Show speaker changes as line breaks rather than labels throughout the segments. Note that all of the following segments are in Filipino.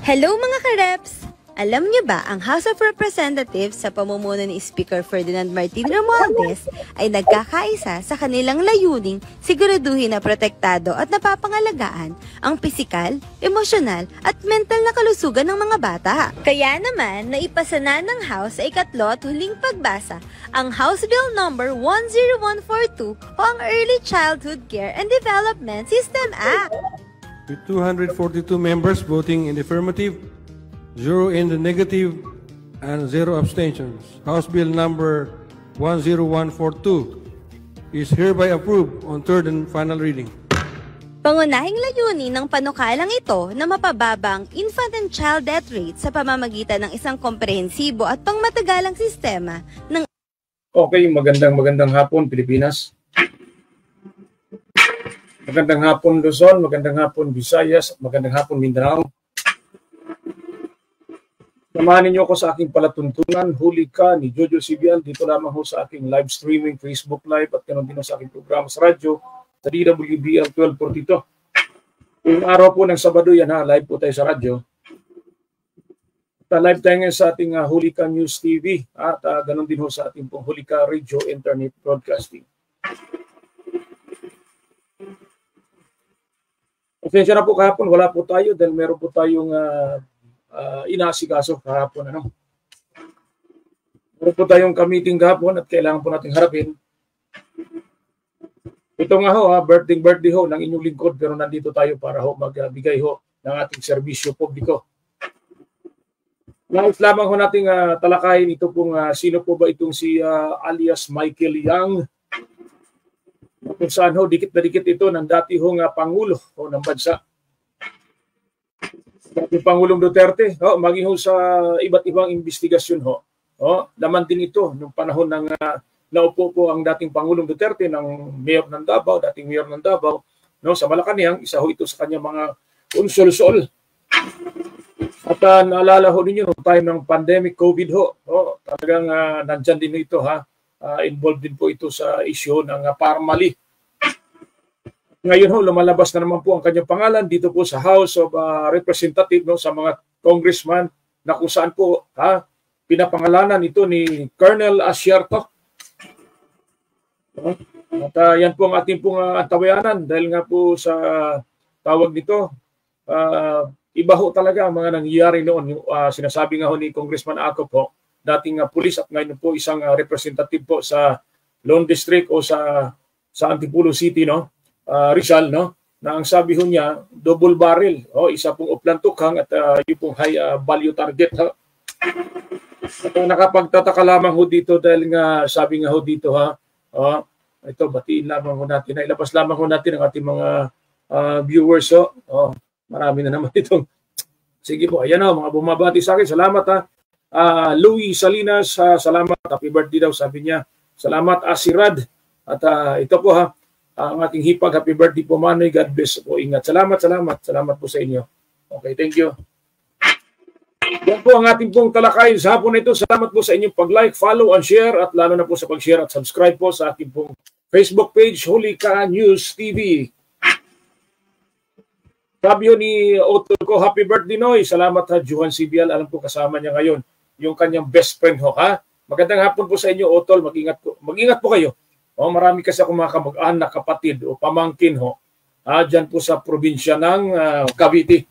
Hello mga kareps! Alam niyo ba, ang House of Representatives sa pamumuno ni Speaker Ferdinand Martin Romualdez ay nagkakaisa sa kanilang layuning siguraduhin na protektado at napapangalagaan ang pisikal, emosyonal at mental na kalusugan ng mga bata. Kaya naman, naipasa na ng House sa ikatlo at huling pagbasa ang House Bill No. 10142 o ang Early Childhood Care and Development System Act.
With 242 members voting in the affirmative, 0 in the negative, and 0 abstentions, House Bill number 10142 is hereby approved on third and final reading.
Pangunahing layunin ng panukalang ito na mapababang infant and child death rate sa pamamagitan ng isang komprehensibo at pangmatagalang sistema ng...
Okay, magandang hapon Pilipinas. Magandang hapon Luzon, magandang hapon Visayas, magandang hapon Mindanao. Samahan niyo ako sa aking palatuntunan, huli ka ni Jojo Sibial, dito lamang ho sa aking live streaming, Facebook Live at ganoon din sa aking programa sa radyo sa DWBL 1242. Yung araw po ng Sabado yan ha, live po tayo sa radyo. At live tayo ngayon sa ating Huli Ka News TV at ganoon din ho sa ating pong Huli Ka Radio Internet Broadcasting. Pasensya na po kahapon, wala po tayo dahil meron po tayong inaasikaso kahapon. Meron po tayong ka-meeting kahapon at kailangan po natin harapin. Ito nga ho, birthday ho ng inyong lingkod pero nandito tayo para ho magbigay ho ng ating serbisyo publiko. Nais lamang ho nating talakayin ito pong sino po ba itong si alias Michael Yang. Kung saan ho, dikit na dikit ito ng dati hong Pangulo ho ng bansa. Dating Pangulong Duterte, maging ho sa iba't ibang investigasyon ho. Laman din ito nung panahon ng naupo po ang dating Pangulong Duterte ng Mayor ng Davao, dating Mayor ng Davao, sa Malacanang, isa ho ito sa kanya mga unsol-sol. At naalala ho ninyo noong time ng pandemic COVID ho, talagang nandyan din ito involved din po ito sa issue ng Parmali. Ngayon ho, lumalabas na naman po ang kanyang pangalan dito po sa House of Representatives sa mga congressman na kung saan po pinapangalanan ito ni Colonel Asierto. At yan po ang ating pong antabayanan dahil nga po sa tawag nito, iba ho talaga ang mga nangyayari noon. Sinasabi nga ho ni Congressman Acop ho, dating pulis at ngayon po isang representative po sa Lone District o sa Antipolo City, Rizal, na ang sabi ho niya, double barrel, isa pong uplantukhang at yung pong high value target. At nakapagtataka lamang ho dito dahil nga sabi nga ho dito ito batiin lamang ho natin, ilabas lamang ho natin ang ating mga viewers. Marami na naman itong, sige po, ayan mga bumabati sa akin, salamat Louis Salinas, salamat, happy birthday daw sabi niya, salamat Asirad, at ito po ang ating hipag, happy birthday po Manoy, God bless po, ingat, salamat po sa inyo. Okay, thank you. Yan po ang ating pong talakayin sa hapon na ito. Salamat po sa inyong pag-like, follow, and share, at lalo na po sa pag-share at subscribe po sa ating pong Facebook page, Huli Ka News TV. Sabi ho ni Otol ko, happy birthday Noy. Salamat Juan Sibial. Alam ko kasama niya ngayon yung kanyang best friend ho. Magandang hapon po sa inyo Otol. Mag-ingat po kayo. Marami kasi akong mga kamag-anak, kapatid o pamangkin ho. Diyan po sa probinsya ng Cavite.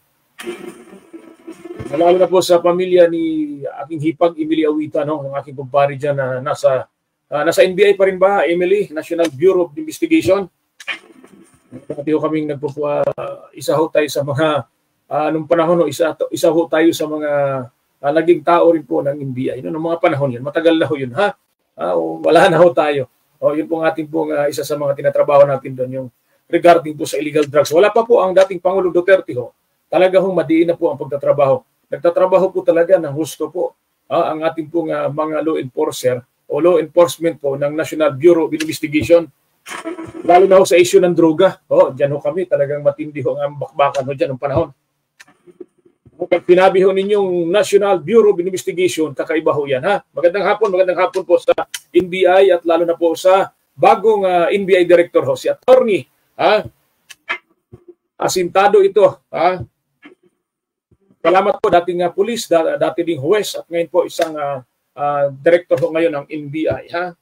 Lalo na po sa pamilya ni aking hipag Emily Awita, ang aking kumpare dyan na nasa NBI pa rin ba, Emily? National Bureau of Investigation. Dati ho kaming isa ho tayo sa mga nung panahon isa ho tayo sa mga naging tao rin po ng NBI noong mga panahon yun. Matagal na ho yun wala na ho tayo. Yun po ang ating pong isa sa mga tinatrabaho natin doon, yung regarding po sa illegal drugs. Wala pa po ang dating Pangulong Duterte ho. Talaga hong madiin na po ang pagtatrabaho. Nagtatrabaho po talaga ng husto po ang ating pong mga law enforcer o law enforcement po ng National Bureau of Investigation. Lalo na ho sa issue ng droga. Diyan ho kami, talagang matindi ho ang bakbakan ho dyan ng panahon. Pag pinabi ho ninyong National Bureau of Investigation, kakaiba ho yan. Magandang hapon po sa NBI at lalo na po sa bagong NBI Director ho, si Attorney. Asintado ito. Salamat po dating pulis, dati ding huwes at ngayon po isang director ho ngayon ng NBI. Ha?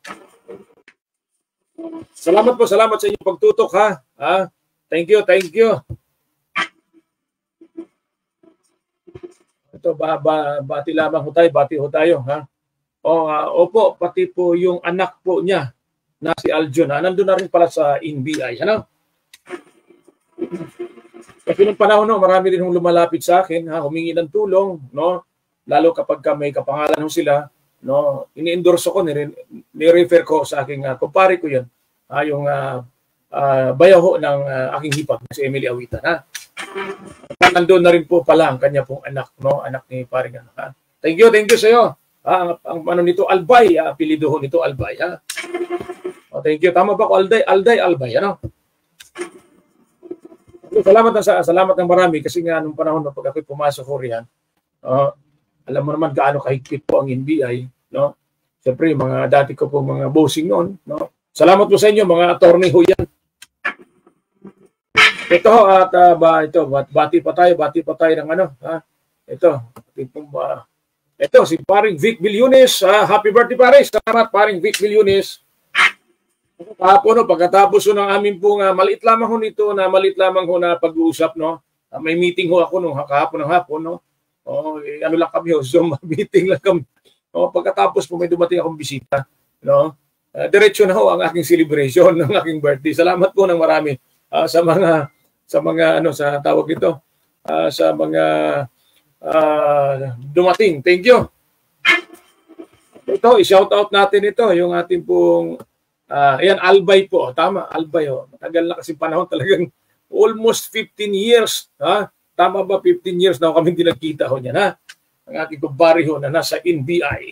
Salamat sa inyong pagtutok ha. Thank you. Ito bati lamang ho tayo ha. Opo, pati po yung anak po niya na si Aljon, nandun na rin pala sa NBI, ano? Kasi nung panahon, marami rin lumalapit sa akin, humingi ng tulong, no? Lalo kapag may kapangalan sila, no? Ini-endorse ko, ni-refer ko sa aking kumpare ko yun, yung bayaw ng aking hipag, si Emily Awitan, ha? Nandun na rin po pala ang kanya pong anak, no? Anak ni paring ano, ha? Thank you sa iyo. Ang ano nito, Albay, apelido nito, Albay, ha? Thank you. Tama ba ko? Albay, ano? Salamat ng marami kasi nga nung panahon na pag ako'y pumasok ko riyan, alam mo naman gaano kahigpit po ang NBI, no? Siyempre, mga dati ko po mga bossing noon, no? Salamat po sa inyo, mga attorney ho yan. Ito at bati pa tayo ng ano, ha? Ito si paring Vic Villunes, happy birthday pare. Salamat paring Vic Villunes. Kahapon pagkatapos ng amin pong maliit lamang na pag-uusap, no. May meeting ho ako nung kahapon ng hapon, no. Ano lang kami, Zoom meeting lang kami. Pagkatapos po may dumating akong bisita, no. Diretso na ho ang aking celebration ng aking birthday. Salamat po ng marami sa mga sa tawag ito, sa mga dumating. Thank you. Ito, i-shout out natin ito, yung ating pong ayan, Albay po. Tama, Albay. Matagal na kasi panahon, talagang almost 15 years. Ha? Tama ba, 15 years na kami hindi nagkita ho niyan, ha? Ang aking kumpare ho na nasa NBI.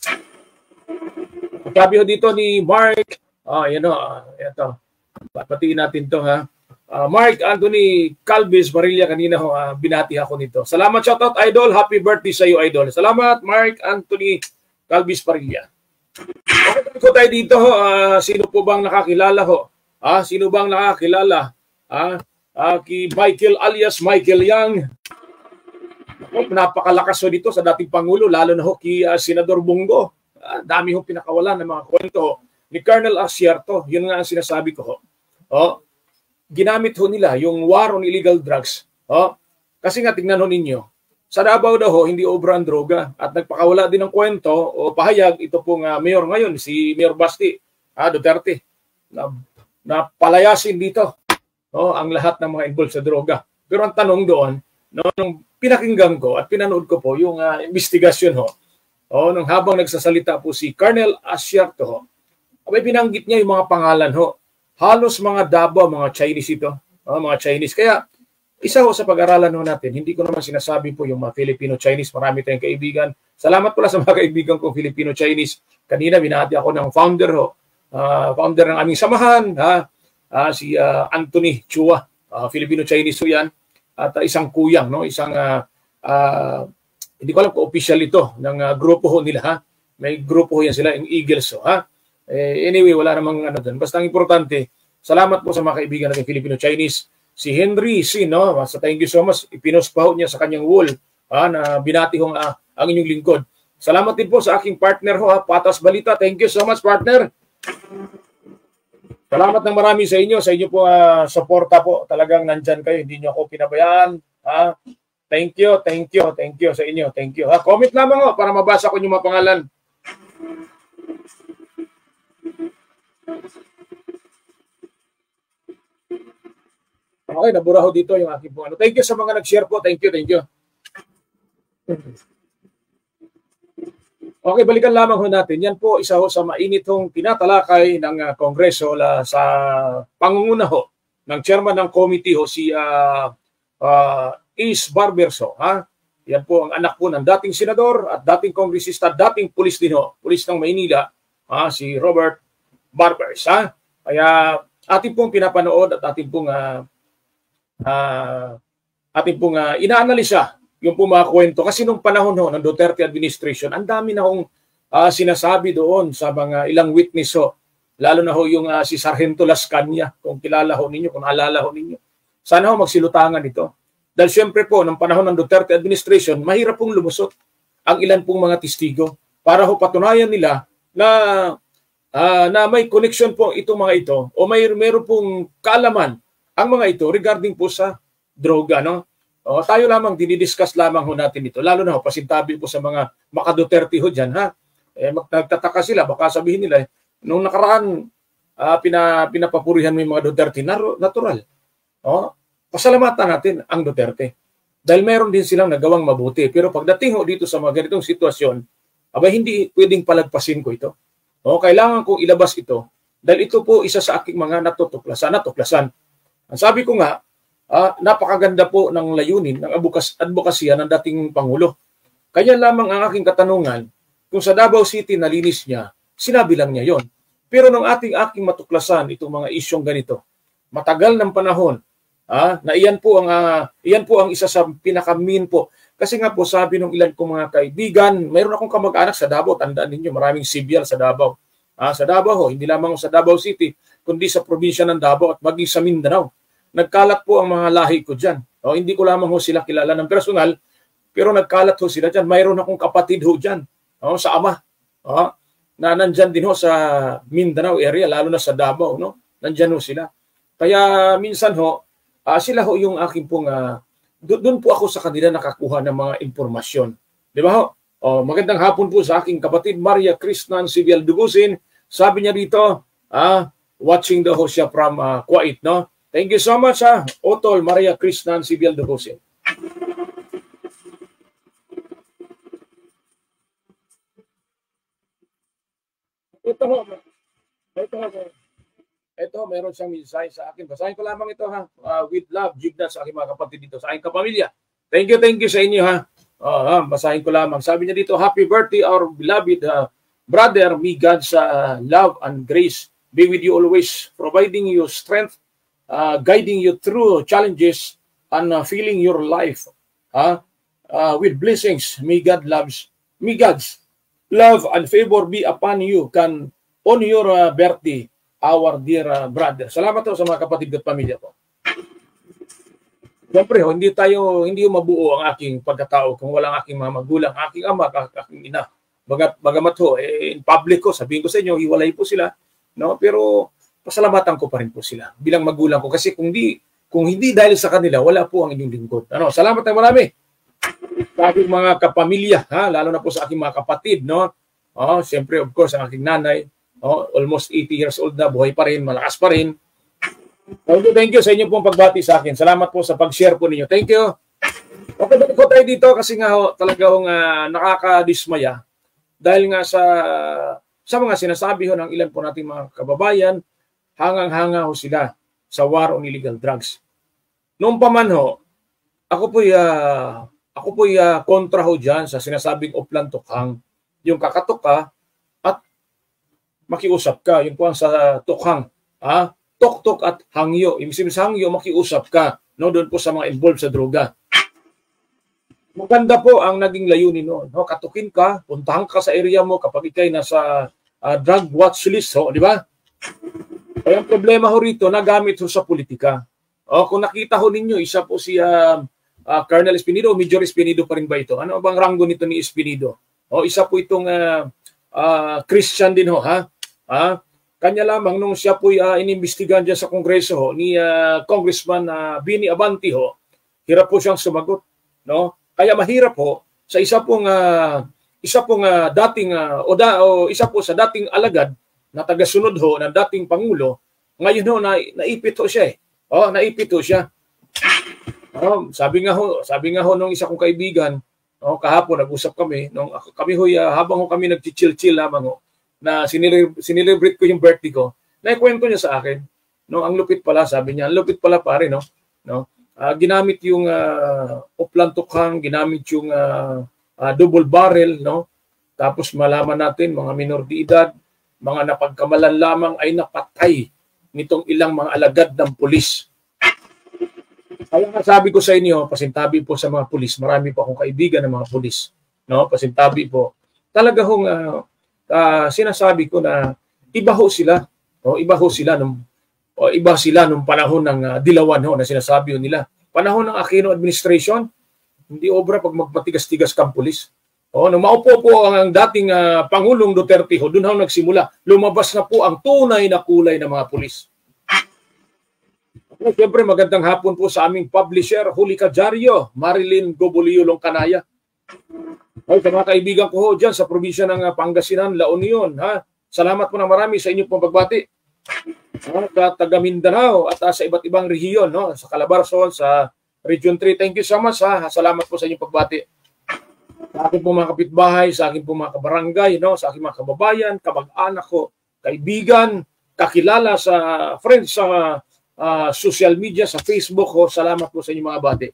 Sabi ho dito ni Mark, ito. Patiin natin to, ha? Mark Anthony Calvis Barilla, kanina ho, binati ako nito. Salamat, shoutout, Idol. Happy birthday sa iyo, Idol. Salamat, Mark Anthony Calvis Barilla. Okay, ko tayo dito, sino po bang nakakilala ho? Sino bang nakakilala? Kay Michael alias Michael Yang. Napakalakas ho dito sa dating Pangulo, lalo na ho kay Senador Bongo. Dami ho pinakawalan ng mga kwento ni Colonel Aciarto. Yun nga ang sinasabi ko ho. Ginamit ho nila yung war on illegal drugs. Kasi nga tingnan ho ninyo, sa Davao daw ho, hindi obra ang droga. At nagpakawala din ng kwento o pahayag ito pong mayor ngayon, si Mayor Basti Duterte, na palayasin dito ang lahat ng mga involved sa droga. Pero ang tanong doon, nung pinakinggan ko at pinanood ko po yung investigasyon nung habang nagsasalita po si Colonel Aciarto may binanggit niya yung mga pangalan halos mga Davao, mga Chinese ito, mga Chinese. Kaya isa sa pag-aralan natin, hindi ko naman sinasabi po yung mga Filipino-Chinese, marami tayong kaibigan. Salamat pala sa mga kaibigan ko Filipino-Chinese. Kanina binati ako ng founder founder ng aming samahan, si Anthony Chua, Filipino-Chinese ho yan. At isang kuyang, isang hindi ko alam kung official ito ng grupo ho nila, May grupo ho yan sila, yung Eagles anyway, wala namang doon. Basta ang importante, salamat po sa mga kaibigan natin Filipino-Chinese. Si Henry C, thank you so much. Ipinost pa ho niya sa kanyang wall na binati ho ang inyong lingkod. Salamat din po sa aking partner Patas Balita. Thank you so much, partner. Salamat ng marami sa inyo po suporta po. Talagang nandyan kayo, hindi niyo ako pinabayaan. Thank you sa inyo. Thank you. Comment lamang para mabasa ko yung mga pangalan. Okay, nabura ho dito yung aking po. Thank you sa mga nag-share po. Thank you. Okay, balikan lamang ho natin. Yan po, isa ho sa mainit hong tinatalakay ng Kongreso sa pangunguna ho ng chairman ng committee si Ace Barberso. Yan po ang anak po ng dating senador at dating kongresista, dating pulis din pulis ng Maynila, si Robert Barbers. Kaya ating pong pinapanood at ating pong inaanalisa yung po mga kwento. Kasi nung panahon ng Duterte administration, ang dami na hong sinasabi doon sa mga ilang witness lalo na yung si Sargento Las Cañas, kung kilala ninyo, kung naalala ninyo. Sana magsilutangan ito. Dahil siyempre po, ng panahon ng Duterte administration, mahirap pong lumusot ang ilan pong mga testigo para ho patunayan nila na na may connection po itong mga ito o mayroon pong kaalaman ang mga ito regarding po sa droga. No? O, tayo lamang, dinidiscuss lamang ho natin ito. Lalo na ho, pasintabi po sa mga maka-Duterte ho dyan. Ha? Nagtataka sila, baka sabihin nila, nung nakaraan, pinapapurihan mo yung mga Duterte, natural. O, pasalamatan natin ang Duterte. Dahil meron din silang nagawang mabuti. Pero pagdating ho dito sa mga ganitong sitwasyon, hindi pwedeng palagpasin ko ito. O, kailangan kong ilabas ito. Dahil ito po isa sa aking mga natuklasan. Ang sabi ko nga, napakaganda po ng layunin, ng advokasya ng dating Pangulo. Kaya lamang ang aking katanungan, kung sa Davao City nalinis niya, sinabi lang niya yon. Pero nung aking matuklasan itong mga isyong ganito, matagal ng panahon, na iyan po ang isa sa pinaka-mean po. Kasi nga po sabi ng ilan kong mga kaibigan, mayroon akong kamag-anak sa Davao, tandaan ninyo, maraming sibyal sa Davao. Sa Davao, hindi lamang sa Davao City, kundi sa probinsya ng Davao at maging sa Mindanao. Nagkalat po ang mga lahi ko dyan. Hindi ko lamang ho sila kilala ng personal, pero nagkalat ho sila dyan. Mayroon akong kapatid ho dyan, sa ama, na nandyan din ho sa Mindanao area, lalo na sa Davao. No? Nandyan ho sila. Kaya minsan ho, sila ho yung aking pong, doon po ako sa kanila nakakuha ng mga impormasyon. Di ba ho? Magandang hapon po sa aking kapatid, Maria Krishnan Sibial Dugusin. Sabi niya dito, watching the host siya from Kuwait, no? Thank you so much, Otol Maria Krishnan Sibial Dugusin. Ito, mayroon siyang mensahe sa akin. Basahin ko lamang ito, with love, Jigna, sa aking mga kapatid dito, sa aking kapamilya. Thank you sa inyo, basahin ko lamang. Sabi niya dito, happy birthday, our beloved brother. May God's love and grace be with you always, providing you strength, guiding you through challenges, and filling your life with blessings. May God's love and favor be upon you on your birthday, our dear brother. Salamat po sa mga kapatid at pamilya ko. Siyempre, hindi mabuo ang aking pagkatao kung walang aking mga magulang, aking ama, aking ina. Bagamat ho, in public ko, sabihin ko sa inyo, hiwalay po sila. No? Pero pasalamatan ko pa rin po sila bilang magulang ko. Kasi kung hindi dahil sa kanila, wala po ang inyong lingkod. Salamat na marami sa aking mga kapamilya, lalo na po sa aking mga kapatid. No? Siyempre, of course, ang aking nanay, almost 80 years old na, buhay pa rin, malakas pa rin. Thank you sa inyo pong pagbati sa akin. Salamat po sa pag-share po ninyo. Thank you. Okay, balik ko tayo dito kasi nga talaga nakakadismaya dahil nga sa mga sinasabi ng ilan po nating mga kababayan, hangang-hanga ho sila sa war on illegal drugs. Noong pa man ho, ako po'y kontra ho dyan sa sinasabing uplan tukhang. Yung kakatok ka at makiusap ka. Yung po ang sa tukhang. Tok-tok at hangyo. Ibig sabihin sa hangyo, makiusap ka. No? Doon po sa mga involved sa droga. Maganda po ang naging layunin noon. No? Katukin ka, puntahan ka sa area mo kapag ikay nasa drug watch list. Di ba? Kaya ang problema ho rito, nagamit ho sa politika. Kung nakita ho ninyo, isa po si Colonel Espinido, Major Espinido pa rin ba ito? Ano bang ranggo nito ni Espinido? Isa po itong Christian din ho. Kanya lamang nung siya po'y inimbestigahan dyan sa Kongreso ni Congressman Bini Abanti hirap po siyang sumagot. No? Kaya mahirap sa isa pong dating isa po sa dating alagad na tagasunod ng dating Pangulo, ngayon naipit siya naipit siya. Sabi nga ho nung isa kong kaibigan, kahapon nag-usap kami, kami habang kami nagchichill lamang na sinelebrate ko yung birthday ko, naikwento niya sa akin. No, ang lupit pala, sabi niya, ang lupit pala pare, no? Ginamit yung uplan tukhang, ginamit yung double barrel, no? Tapos malaman natin, mga minor de edad, mga napagkamalan lamang ay napatay nitong ilang mga alagad ng pulis. Kaya nga sabi ko sa inyo, pasintabi po sa mga pulis, marami po akong kaibigan ng mga pulis, no? Pasintabi po. Talaga hong sinasabi ko na iba sila nung panahon ng Dilawan na sinasabi nila panahon ng Aquino administration, hindi obra pag magmatigas-tigas kang pulis. Nung maupo po ang dating Pangulong Duterte, doon ho nagsimula. Lumabas na po ang tunay na kulay ng mga pulis. Siyempre, magandang hapon po sa aming publisher, Huli Kajaryo, Marilyn Gobolio Longcanaya. Sa mga kaibigan ko ho dyan sa probinsya ng Pangasinan, La Union. Salamat po na marami sa inyong pong pagbati. Sa taga Mindanao at sa iba't ibang rehiyon, sa Calabarzon, sa Region 3. Thank you so much. Salamat po sa inyong pagbati. Sa aking po mga kapitbahay, sa aking po mga kabarangay, sa aking mga kababayan, kamag-anak ko, kaibigan, kakilala sa friends sa social media, sa Facebook ho. Salamat po sa inyong mga bati.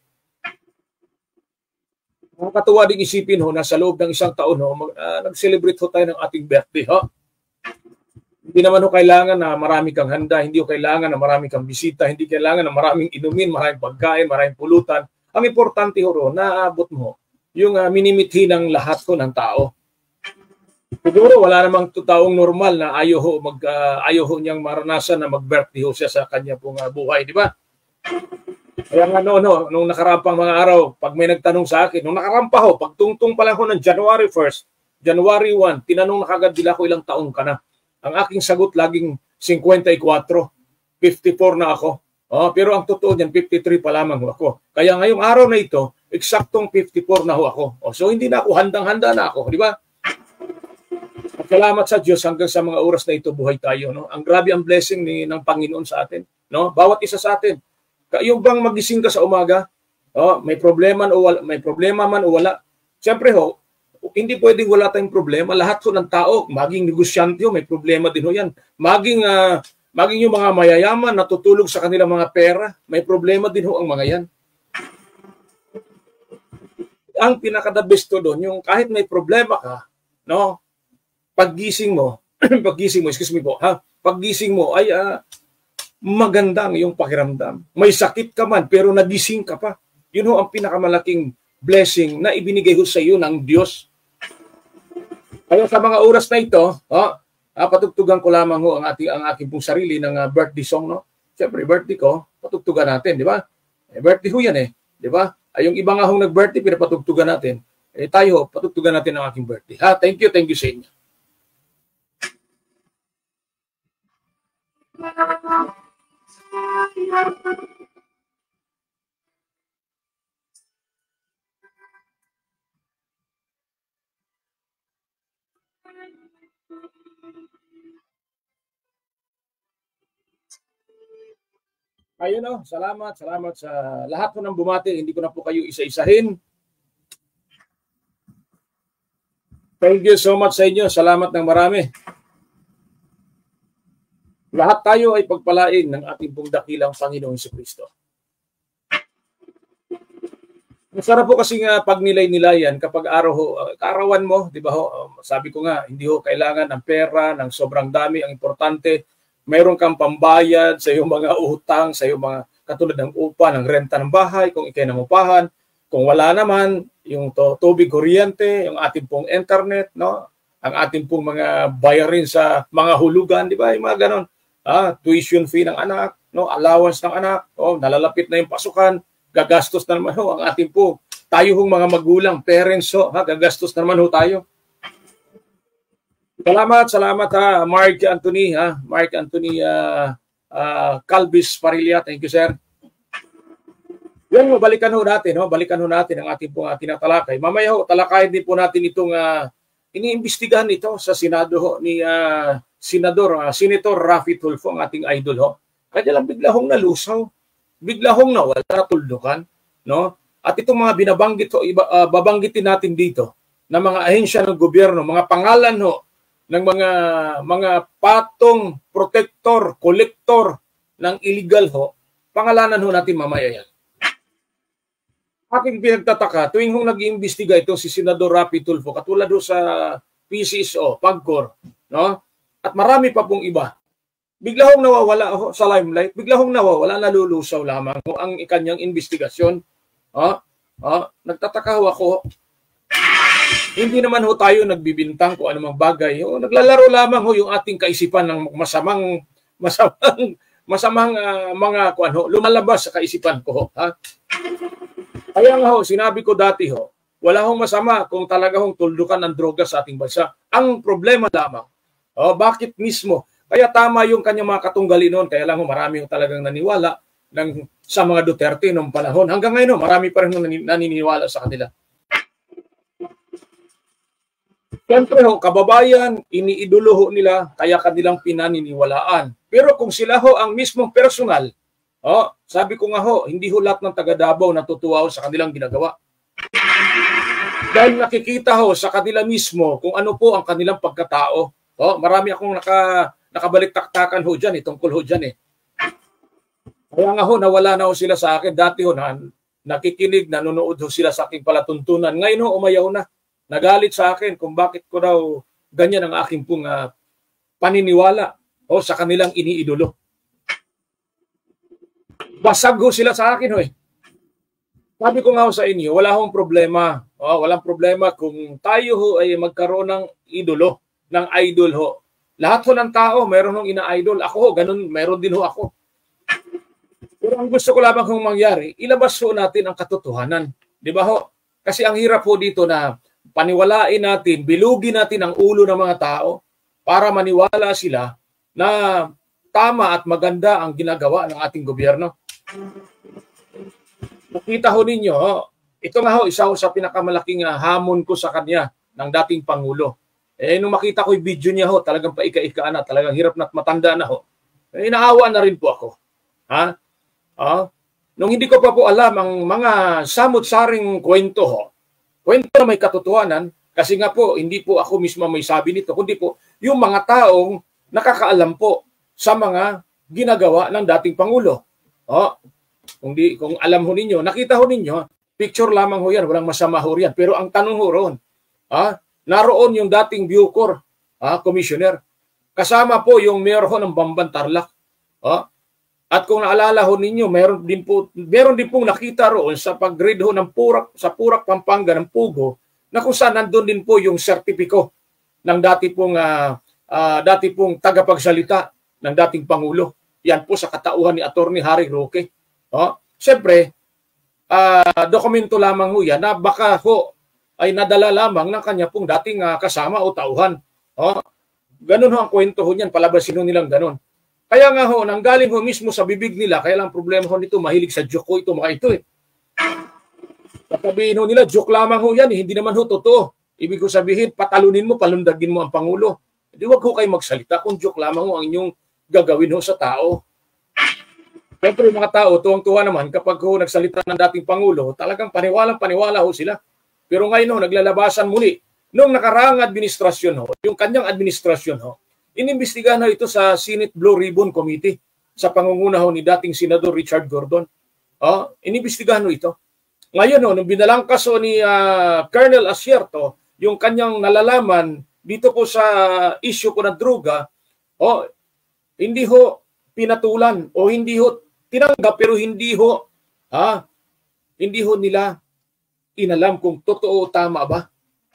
Nakakatuwa din isipin ho na sa loob ng isang taon nag-celebrate ho tayo ng ating birthday. Hindi naman ho kailangan na marami kang handa, hindi ho kailangan na marami kang bisita, hindi kailangan na maraming inumin, maraming pagkain, maraming pulutan. Ang importante ho, naabot mo yung minimithi ng lahat ko ng tao. Siguro wala namang taong normal na ayaw ho niyang maranasan na mag-birthday ho siya sa kanya pong buhay, di ba? Kaya nga nung nakarampang mga araw, pag may nagtanong sa akin, nung nakarampa ho, pagtungtong pa lang ho ng January 1st, January 1, tinanong na kagad nila ko ilang taong ka na. Ang aking sagot laging 54, 54 na ako. Pero ang totoo niyan, 53 pa lamang ho ako. Kaya ngayong araw na ito, eksaktong 54 na ho ako. So hindi na ako, handang-handa na ako, di ba? At salamat sa Diyos hanggang sa mga oras na ito buhay tayo. Ang grabe ang blessing ng Panginoon sa atin. Bawat isa sa atin. Yung bang magising ka sa umaga, may problema man o wala. Siyempre hindi pwedeng wala tayong problema. Lahat ng tao, maging negosyante may problema din yan. Maging yung mga mayayaman natutulog sa kanilang mga pera, may problema din ang mga yan. Ang pinaka-the best doon, yung kahit may problema ka, paggising mo, paggising mo ay magandang yung pakiramdam. May sakit ka man pero nagising ka pa. Yun ang pinakamalaking blessing na ibinigay sa iyo ng Diyos. Kaya sa mga oras na ito, patugtugan ko lamang ang aking pong sarili ng birthday song. Siyempre, birthday ko, patugtugan natin, di ba? Birthday ho yan di ba? Yung iba nga nag-birthday, pinapatugtugan natin. Tayo, patugtugan natin ang aking birthday. Thank you sa inyo. Ayun salamat sa lahat po ng bumati. Hindi ko na po kayo isa-isahin. Thank you so much sa inyo. Salamat ng marami. Lahat tayo ay pagpalain ng ating pong dakilang Panginoong Jesucristo. Masarap po kasi nga pagnilay-nilayan kapag kaarawan mo, di ba sabi ko nga, hindi kailangan ng pera, ng sobrang dami. Ang importante, mayroon kang pambayad sa iyong mga utang, sa iyong mga katulad ng upa, ng renta ng bahay, kung ikay nangupahan. Kung wala naman, yung tubig, kuryente, yung ating pong internet, ang ating pong mga bayarin sa mga hulugan, di ba? Yung mga ganon. Tuition fee ng anak, allowance ng anak, nalalapit na yung pasukan, gagastos na naman ang ating po. Tayo mga magulang, parents, gagastos na naman tayo. Salamat Mark Anthony, Mark Anthony Calvis Parilla. Thank you, sir. Yan, balikan natin ang ating pong tinatalakay. Mamaya talakayin din po natin itong iniimbestigahan ito sa Senado ni Senator Raffy Tulfo, ang ating idol Kaya lang bigla nalusaw. Bigla nawala na tuldukan, At itong mga binabanggit babanggitin natin dito na mga ahensya ng gobyerno, mga pangalan ng mga patong protector, collector ng illegal pangalanan natin mamaya yan. Aking pinagtataka, tuwing nag-iimbestiga ito si Senador Raffy Tulfo, katulad sa PCSO, PAGCOR, at marami pa pong iba, bigla nawawala sa limelight, bigla nawawala, nalulusaw lamang ang ikanyang investigasyon. Nagtataka ako, hindi naman tayo nagbibintang kung anumang bagay. Naglalaro lamang yung ating kaisipan ng masamang masamang mga lumalabas sa kaisipan ko ho, ha? Kaya nga ho, sinabi ko dati ho, wala hong masama kung talaga hong tuldukan ng droga sa ating bansa. Ang problema lamang, bakit mismo? Kaya tama yung kanyang mga katunggali noon, kaya lang ho, marami ho talagang naniwala sa mga Duterte noong panahon. Hanggang ngayon ho, marami pa rin naniniwala sa kanila. Siyempre ho, kababayan, iniidolo ho nila, kaya kanilang pinaniniwalaan. Pero kung sila ho ang mismong personal, sabi ko nga ho, hindi ho lahat ng taga Davao natutuwa ho sa kanilang ginagawa. Dahil nakikita ho sa kanila mismo kung ano po ang kanilang pagkatao. Marami akong nakabalik-taktakan ho dyan, tungkol ho dyan . Kaya nga ho, nawala na ho sila sa akin. Dati ho, nakikinig, nanonood ho sila sa aking palatuntunan. Ngayon ho, umayaw na. Nagalit sa akin kung bakit ko daw ganyan ang aking pong paniniwala sa kanilang iniidolo. Basag ho sila sa akin ho . Sabi ko nga ho sa inyo, wala hong problema. Walang problema kung tayo ho ay magkaroon ng idolo, ng idol ho. Lahat ho ng tao, meron hong ina-idol. Ako ho, ganun, meron din ho ako. Pero ang gusto ko lamang hong mangyari, ilabas ho natin ang katotohanan. Di ba ho? Kasi ang hirap ho dito na paniwalain natin, bilugin natin ang ulo ng mga tao para maniwala sila na tama at maganda ang ginagawa ng ating gobyerno. Nakita ho ninyo, ito nga ho, isa ho sa pinakamalaking hamon ko sa kanya ng dating Pangulo. Nung makita ko yung video niya ho, talagang paika-ika na, talagang hirap na't matanda na ho. Naawa na rin po ako. Nung hindi ko pa po alam ang mga samot-saring kwento ho, kwento na may katotohanan, kasi nga po, hindi po ako mismo may sabi nito, kundi po yung mga taong nakakaalam po sa mga ginagawa ng dating Pangulo. Kung alam ho ninyo, nakita ho ninyo, picture lamang ho yan, walang masama ho yan. Pero ang tanong ho roon, naroon yung dating Bucor, commissioner. Kasama po yung mayor ho ng Bamban Tarlac. At kung naalala ho ninyo, meron din pong nakita roon sa pag-grade ho ng sa Purak, Pampanga ng Pugo, na kung saan nandun din po yung sertipiko ng dati pong tagapagsalita ng dating Pangulo. Yan po sa katauhan ni Attorney Harry Roque. Siyempre, dokumento lamang ho yan na baka ho ay nadala lamang ng kanya pong dating kasama o tauhan. Ganun ho ang kwento ho niyan, palabasin ho nilang ganun. Kaya nga ho, nanggaling ho mismo sa bibig nila, kaya lang problema ho nito, mahilig sa joke ho ito, mga ito . Sasabihin ho nila, joke lamang ho yan, hindi naman ho totoo. Ibig ko sabihin, patalunin mo, palundagin mo ang Pangulo. Hindi wag ho kayo magsalita kung joke lamang ho ang inyong gagawin ho sa tao. Siyempre mga tao, tuwang-tuwa naman kapag ho nagsalita ng dating Pangulo, talagang paniwalang-paniwala ho sila. Pero ngayon ho, naglalabasan muli. Noong nakaraang administrasyon ho, yung kanyang administrasyon ho, inimbestigahan na ito sa Senate Blue Ribbon Committee sa pangunguna ho ni dating Senador Richard Gordon. Inimbestigahan ho ito. Ngayon ho, nung binalangkas ho ni Colonel Asierto, yung kanyang nalalaman dito po sa issue po ng droga, hindi ho pinatulan o hindi ho tinanggap, pero hindi ho nila inalam kung totoo o tama ba.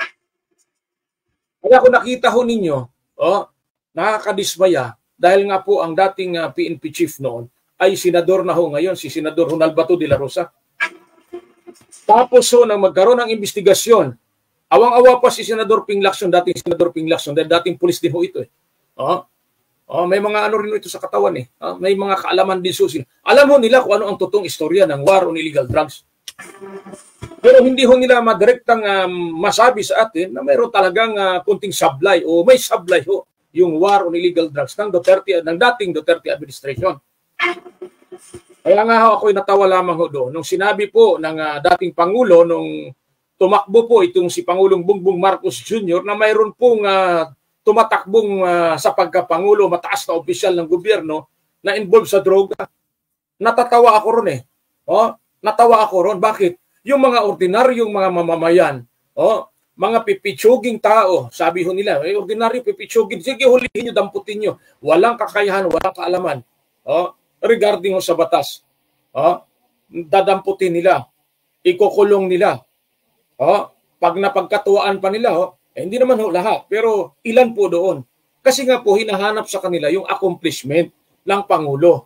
Kaya kung nakita ho ninyo, nakakadismaya dahil nga po ang dating PNP chief noon ay senador na ho ngayon, si Senador Ronald Bato de la Rosa. Tapos ho, nang magkaroon ng investigasyon, awang-awa pa si Senador Ping Lacson, dating Senador Ping Lacson, dahil dating pulis din ho ito . May mga ano rin ito sa katawan . May mga kaalaman din susil. Alam ho nila kung ano ang totoong istorya ng war on illegal drugs. Pero hindi ho nila madirektang masabi sa atin na mayroon talagang kunting sablay o may sablay ho yung war on illegal drugs ng dating Duterte administration. Kaya nga ho, ako'y natawa lamang ho doon nung sinabi po ng dating Pangulo nung tumakbo po itong si Pangulong Bongbong Marcos Jr. na mayroon pong tumatakbong sa pagkapangulo, mataas na opisyal ng gobyerno na involved sa droga. Natatawa ako ron . Natawa ako ron. Bakit? Yung mga ordinaryong mga mamamayan, mga pipitsuging tao, sabi ho nila, ordinaryo pipitsuging, sige hulihin nyo, damputin nyo. Walang kakayahan, walang kaalaman. Regarding ho sa batas. Dadamputin nila. Ikukulong nila. Pag napagkatuwaan pa nila, hindi naman ho lahat, pero ilan po doon. Kasi nga po, hinahanap sa kanila yung accomplishment ng Pangulo.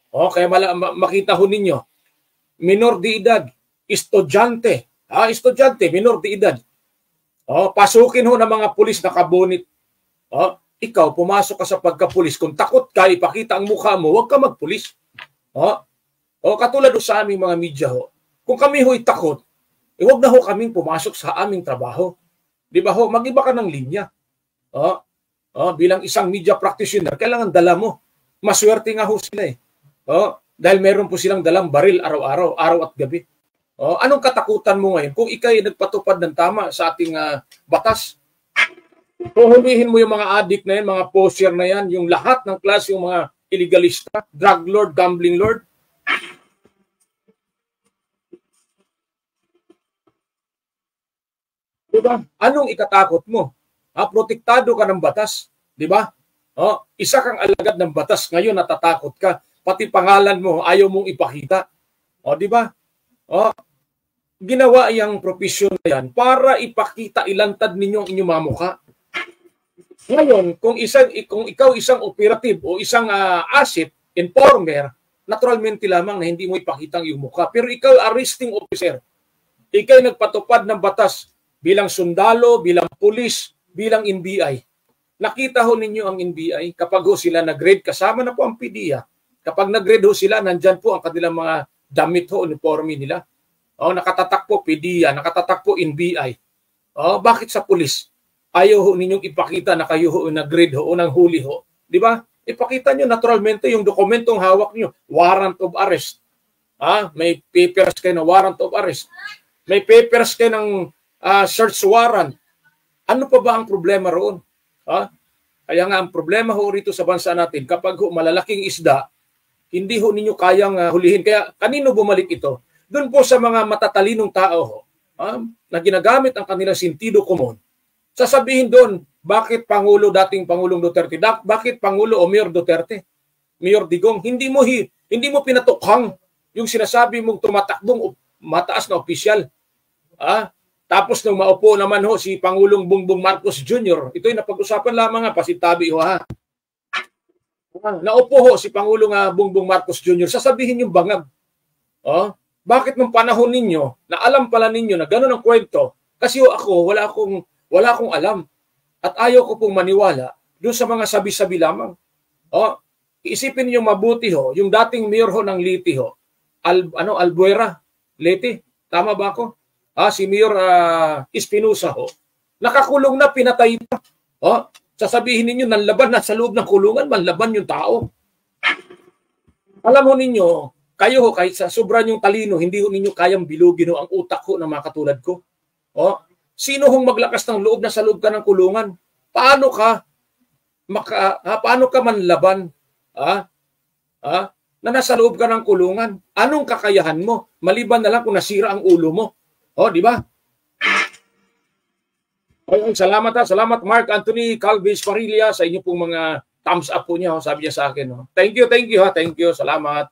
Kaya makita ho ninyo, minor de edad, estudyante, estudyante, minor de edad. Pasukin ho ng mga pulis na kabunit. Ikaw, pumasok ka sa pagkapulis. Kung takot ka, ipakita ang mukha mo, huwag ka magpulis. Katulad ho sa aming mga media ho. Kung kami ho'y takot, huwag na ho kaming pumasok sa aming trabaho. Di ba ho? Mag-iba ka ng linya. Bilang isang media practitioner, kailangan dala mo. Maswerte nga ho sila eh. Dahil meron po silang dalang baril araw-araw, araw at gabi. Anong katakutan mo ngayon kung ikay nagpatupad ng tama sa ating batas? Kung hulihin mo yung mga addict na yan, mga poser na yan, yung lahat ng klase, yung mga illegalista, drug lord, gambling lord, diba? Anong ikatakot mo? Protektado ka ng batas, di ba? Isa kang alagad ng batas, ngayon natatakot ka. Pati pangalan mo, ayaw mong ipakita. Di ba? Ginawa yung profesyon na yan para ipakita, ilantad ninyo ang inyong mga mukha. Ngayon, kung ikaw isang operative o isang asset, informer, naturalmente lamang na hindi mo ipakita ang iyong mukha. Pero ikaw, arresting officer, ikaw nagpatupad ng batas bilang sundalo, bilang pulis, bilang NBI. Nakita ho ninyo ang NBI kapag ho sila nag-grade, kasama na po ang PDEA. Kapag nag-grade ho sila, nandyan po ang kanilang mga damit ho, uniforme nila. Nakatatak po PDEA, nakatatak po NBI. Bakit sa pulis? Ayaw ho ninyong ipakita na kayo ho nag-grade ho o nang huli ho. Di ba? Ipakita nyo naturalmente yung dokumentong hawak nyo. Warrant of arrest. May papers kayo na warrant of arrest. May papers kayo ng search warrant. Ano pa ba ang problema roon? Kaya nga ang problema ho rito sa bansa natin, kapag ho malalaking isda, hindi ho ninyo kayang hulihin. Kaya kanino bumalik ito? Doon po sa mga matatalinong tao ho, na ginagamit ang kanilang sentido komon. Sasabihin doon, bakit dating Pangulong Duterte, bakit Pangulo o Mayor Duterte, Mayor Digong, hindi mo pinatukhang yung sinasabi mong tumatakbong mataas na opisyal. Tapos nung maupo naman ho si Pangulong Bongbong Marcos Jr., ito'y napag-usapan lamang pasitabi ho ha. Naupo ho si Pangulong Bongbong Marcos Jr., sasabihin yung bangag. Bakit nung panahon ninyo, na alam pala ninyo na gano'n ang kwento, kasi ako, wala akong alam. At ayaw ko pong maniwala doon sa mga sabi-sabi lamang. Iisipin niyo mabuti ho, yung dating mayor ho ng Liti ho, Albuera, Liti, tama ba ako? Si Mayor Espinosa ho, nakakulong na, pinatay pa. Sasabihin ninyo, nanlaban na sa loob ng kulungan, manlaban yung tao. Alam ho ninyo, kayo ho, kahit sa sobrang yung talino, hindi ho ninyo kayang bilugin ho ang utak ho ng mga katulad ko. Sino hong maglakas ng loob na sa loob ka ng kulungan? Paano ka manlaban? Na nasa loob ka ng kulungan? Anong kakayahan mo? Maliban na lang kung nasira ang ulo mo. Di ba? Salamat salamat Mark Anthony Calvis Parilla sa inyo pong mga thumbs up po niya. Sabi niya sa akin. Thank you ha. Thank you. Salamat.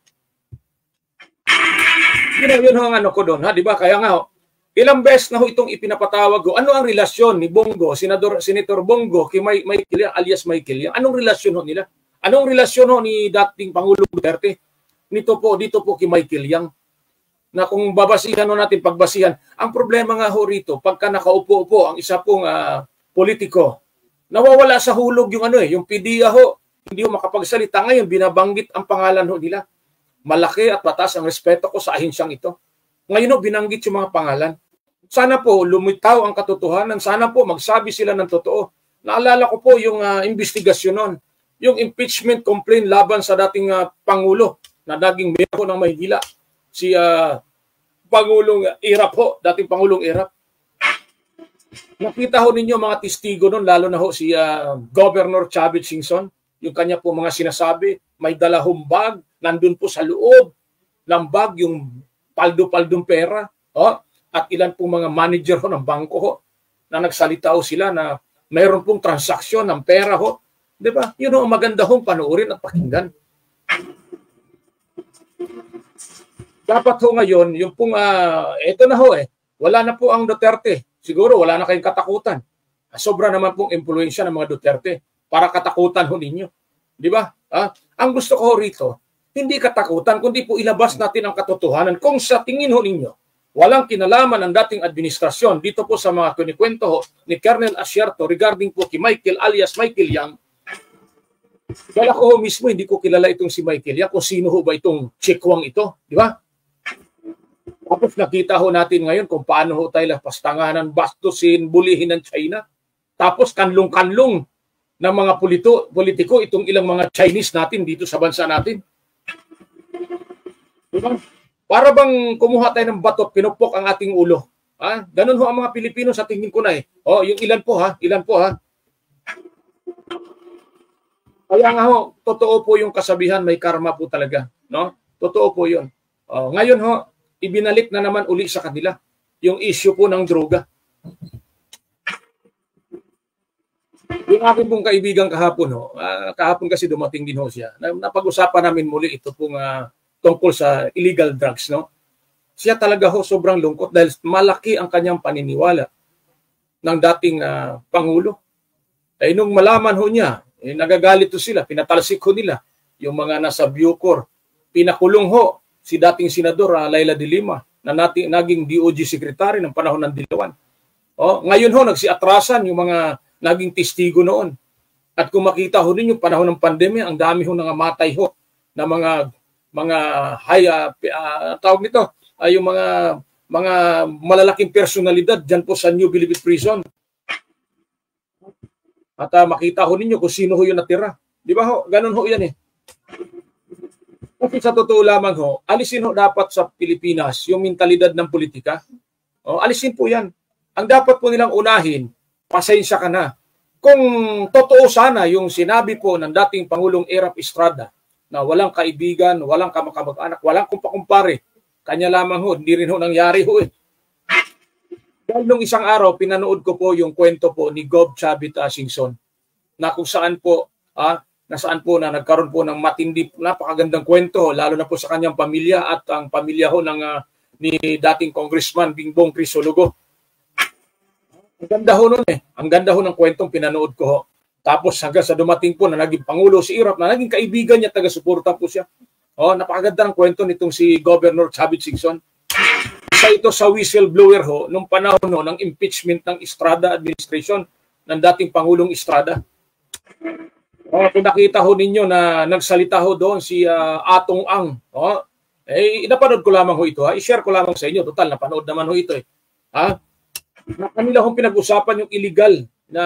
Yun ang ano ko doon. Di ba? Kaya nga ilang beses na ho itong ipinapatawag ko. Ano ang relasyon ni Bongo, Senator Bongo, kay Mike Kiliang alias Mike Kiliang? Anong relasyon ho nila? Anong relasyon ho ni dating Pangulong Duterte? Dito po kay Mike Kiliang. Na kung babasihan ho natin, pagbasihan, ang problema nga ho rito, pagka nakaupo-upo ang isa pong politiko, nawawala sa hulog yung yung PDEA ho, hindi ho makapagsalita. Ngayon, binabanggit ang pangalan ho nila. Malaki at patas ang respeto ko sa ahensyang ito. Ngayon ho, binanggit yung mga pangalan. Sana po lumitaw ang katotohanan. Sana po magsabi sila ng totoo. Naalala ko po yung investigasyon nun. Yung impeachment complaint laban sa dating Pangulo na naging mayor ng Maynila. Si Pangulong Irap ho, dating Pangulong Irap. Nakita ho ninyo mga testigo nun, lalo na ho si Governor Chavez Singson. Yung kanya po mga sinasabi, may dalahong bag, nandun po sa loob ng bag yung paldo-paldong pera. At ilan pong mga manager ho ng bangko ho na nagsalita ho sila na mayroon pong transaksyon ng pera ho. Di ba? Yun ho, maganda hong panoorin at pakinggan. Dapat ho ngayon, yung pong, eto na ho wala na po ang Duterte. Siguro wala na kayong katakutan. Sobra naman pong impluensya ng mga Duterte para katakutan ho ninyo. Di ba? Ang gusto ko ho rito, Hindi katakutan, kundi po ilabas natin ang katotohanan. Kung sa tingin ho ninyo, walang kinalaman ang dating administrasyon dito po sa mga kunikwento ho ni Colonel Asierto regarding po kay Michael alias Michael Yang, kaya ko mismo hindi ko kilala itong si Michael Yang, kung sino ho ba itong Chikwang ito, di ba? Tapos nakita ho natin ngayon kung paano ho tayo lapastanganan, bastusin, bulihin ng China. Tapos kanlong-kanlong ng mga politiko itong ilang mga Chinese natin dito sa bansa natin. Diba? Para bang kumuha tayo ng bato, pinupok ang ating ulo. Ha? Ganun ho ang mga Pilipino sa tingin ko na eh. Oh, yung ilan po ha? Kaya nga ho, totoo po yung kasabihan, may karma po talaga. No? Totoo po yun. Oh, ngayon ho, ibinalik na naman uli sa kanila yung issue po ng droga. Yung aking pong kaibigan kahapon, kahapon kasi dumating din ho siya. Napag-usapan namin muli ito pong tungkol sa illegal drugs. No? Siya talaga ho sobrang lungkot dahil malaki ang kanyang paniniwala ng dating Pangulo. Eh nung malaman ho niya, nagagalit ho sila, pinatalsik ho nila yung mga nasa Bucor. Pinakulong ho si dating Senador Laila de Lima na naging DOJ Secretary ng panahon ng Dilawan. Ngayon ho, nagsiatrasan yung mga naging testigo noon. At kung makita ho ninyo, panahon ng pandemya, ang dami ho nangamatay ho na mga tawag nito, ay yung mga malalaking personalidad dyan po sa New Bilibid Prison. At makita ho ninyo kung sino ho yung natira. Di ba ho? Ganun ho yan eh. Kasi sa totoo lamang ho, alisin ho dapat sa Pilipinas yung mentalidad ng politika. Alisin po yan. Ang dapat po nilang unahin, pasensya ka na. Kung totoo sana yung sinabi po ng dating Pangulong Erap Estrada na walang kaibigan, walang kamag-anak, walang kumpakumpare, kanya lamang ho, hindi rin ho nangyari ho eh. Dahil nung isang araw, pinanood ko po yung kwento po ni Gob Chavit Singson na kung saan po, nasaan po na nagkaroon po ng matindi, napakagandang kwento, lalo na po sa kanyang pamilya at ang pamilya ho ni dating Congressman Bingbong Crisologo. Ang ganda ho nun eh. Ang ganda ho ng kwentong pinanood ko ho. Tapos hanggang sa dumating po na naging Pangulo si Erap, na naging kaibigan niya, taga-suporta po siya. Napakaganda ng kwento nitong si Governor Chavit Singson. Isa ito sa whistleblower ho, nung panahon ho, ng impeachment ng Estrada administration, ng dating Pangulong Estrada. Kung nakita ho ninyo na nagsalita ho doon si Atong Ang, napanood ko lamang ho ito. I-share ko lamang sa inyo. Total, napanood naman ho ito eh. Na kanila hong pinag-usapan yung illegal na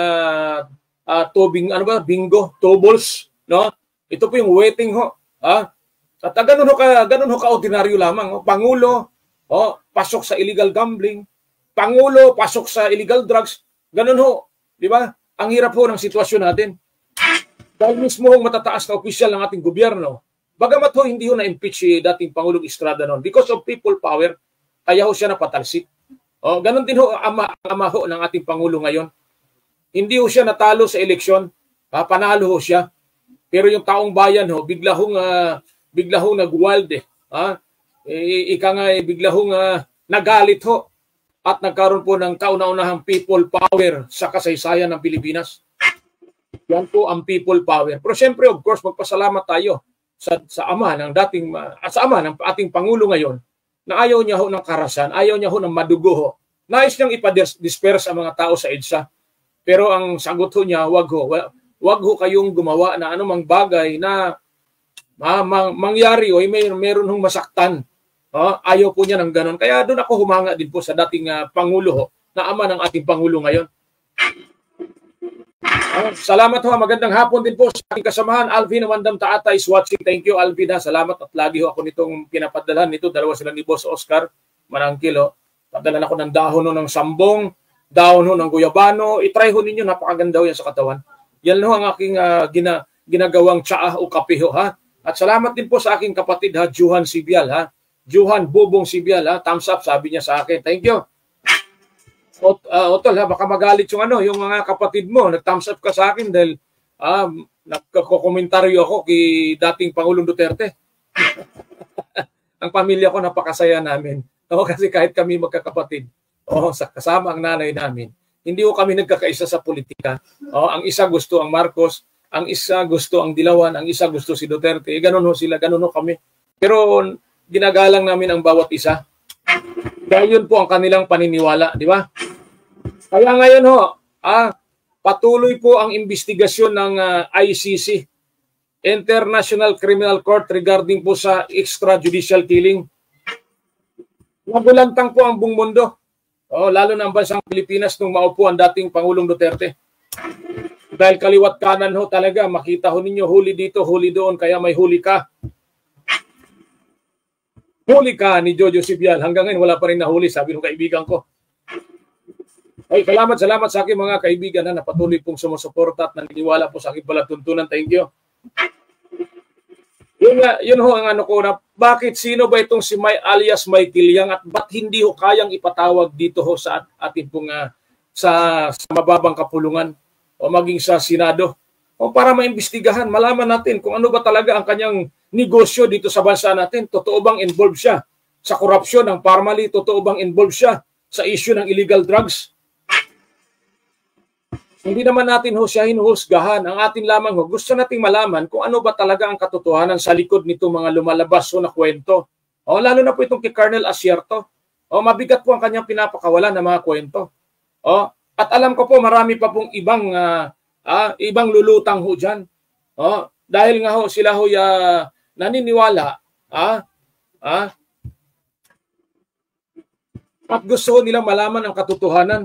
bingo, tobles, no? Ito po yung waiting ho. At ganun ho ka-ordinaryo lamang. Pangulo, pasok sa illegal gambling. Pangulo, pasok sa illegal drugs. Ganun ho. Di ba? Ang hirap ho ng sitwasyon natin. Dahil mismo hong matataas na opisyal ng ating gobyerno, bagamat ho hindi ho na-impeach si dating Pangulong Estrada noon because of people power, kaya ho siya napatalsik. Ganon din ho ang ama ho ng ating Pangulo ngayon. Hindi ho siya natalo sa eleksyon, panalo ho siya. Pero yung taong bayan ho, bigla hong nag-wild eh. Bigla hong nagalit ho at nagkaroon po ng kauna-unahang people power sa kasaysayan ng Pilipinas. Yan po ang people power. Pero siyempre, of course, magpasalamat tayo sa ama ng ating Pangulo ngayon na ayaw niya ho ng karasan, ayaw niya ho ng madugo ho. Nais niyang ipa-disperse ang mga tao sa EDSA. Pero ang sagot ho niya, wag ho kayong gumawa na anumang bagay na mangyari o meron hong masaktan. Ayaw po niya ng ganon. Kaya doon ako humanga din po sa dating Pangulo ho, na ama ng ating Pangulo ngayon. Salamat ho. Magandang hapon din po sa aking kasamahan. Alvin Amandam Taata is watching. Thank you, Alvin. Salamat at lagi ho ako nitong pinapadala nito. Dalawa sila ni Boss Oscar Manangkil. Padalan ako ng dahon ho ng sambong, dahon ho ng guyabano. I-try ho ninyo. Napakaganda ho yan sa katawan. Yan ho ang aking ginagawang tsaa o kape ho. At salamat din po sa aking kapatid Juhan Sibial. Juhan Bubong Sibial. Thumbs up sabi niya sa akin. Thank you. Otol, baka magalit yung mga kapatid mo. Nag-thumbs up ka sa akin dahil nagko-komentaryo ako kay dating Pangulong Duterte. Ang pamilya ko napakasaya namin. Kasi kahit kami magkakapatid, kasama ang nanay namin, hindi ko kami nagkakaisa sa politika. Ang isa gusto ang Marcos, ang isa gusto ang Dilawan, ang isa gusto si Duterte. Ganun ho sila, ganun ho kami. Pero ginagalang namin ang bawat isa. Dahil yun po ang kanilang paniniwala, di ba? Kaya ngayon ho, patuloy po ang investigasyon ng ICC, International Criminal Court, regarding po sa extrajudicial killing. Nagulantang po ang buong mundo. Lalo na ang bansang Pilipinas nung maupo ang dating Pangulong Duterte. Dahil kaliwat kanan ho talaga, makita ho ninyo huli dito, huli doon, kaya may huli ka. Huli ka ni Jojo Sibial. Hanggang ngayon wala pa rin nahuli, sabi ng kaibigan ko. Ay, salamat sa aking mga kaibigan na patuloy pong sumusuporta at naniniwala po sa aking palatuntunan. Thank you. Yun ho ang ano ko na, bakit sino ba itong si May alias Michael Yang at ba't hindi ho kayang ipatawag dito ho sa ating pong sa mababang kapulungan o maging sa Senado o para maimbestigahan, malaman natin kung ano ba talaga ang kanyang negosyo dito sa bansa natin. Totoo bang involved siya sa korupsyon ng Parmali? Totoo bang involved siya sa issue ng illegal drugs? Hindi naman natin ho siya hinuhusgahan. Ang atin lamang ho, gusto nating malaman kung ano ba talaga ang katotohanan sa likod nito mga lumalabas ho na kwento. Lalo na po itong kay Colonel Asierto. Mabigat po ang kanyang pinapakawalan ng mga kwento. At alam ko po marami pa pong ibang lulutang ho dyan. Dahil nga ho sila ho naniniwala at gusto ho nilang malaman ang katotohanan.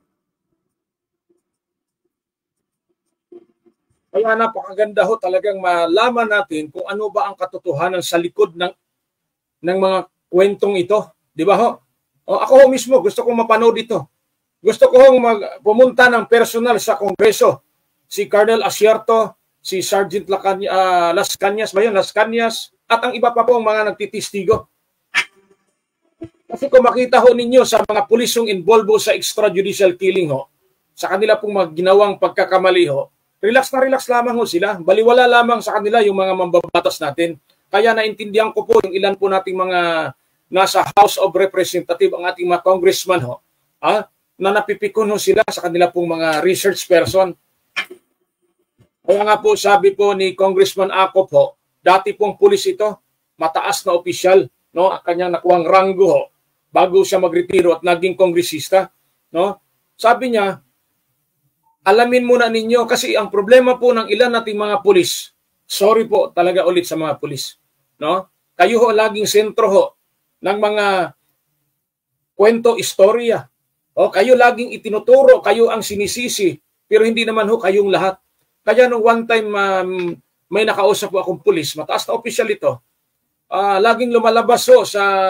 Kaya napakaganda ho talagang malaman natin kung ano ba ang katotohanan sa likod ng mga kwentong ito. Di ba ho? Ako ho mismo gusto kong mapanood ito. Gusto ko hong pumunta ng personal sa Kongreso. Si Colonel Asierto, si Sergeant Las Cañas, Las Cañas, at ang iba pa po ang mga nagtitistigo. Kasi kung makita ho ninyo sa mga pulisong involved sa extrajudicial killing ho, sa kanila pong ginawang pagkakamali ho, relax na relax lamang ho sila. Baliwala lamang sa kanila yung mga mambabatas natin. Kaya naintindihan ko po yung ilan po nating mga nasa House of Representatives, ang ating mga congressman ho, na napipikon ho sila sa kanila pong mga research person. Kaya nga po sabi po ni Congressman Acop ho, dati pong pulis ito, mataas na opisyal, no, ang kanyang nakuhang ranggo ho, bago siya magretiro at naging kongresista, no? Sabi niya, alamin muna ninyo kasi ang problema po ng ilan nating mga pulis, sorry po talaga ulit sa mga pulis, no? Kayo ho laging sentro ho ng mga kwento, istorya. Kayo laging itinuturo, kayo ang sinisisi, pero hindi naman ho kayong lahat. Kaya nung one time may nakausap po akong pulis, mataas na opisyal ito, laging lumalabas ho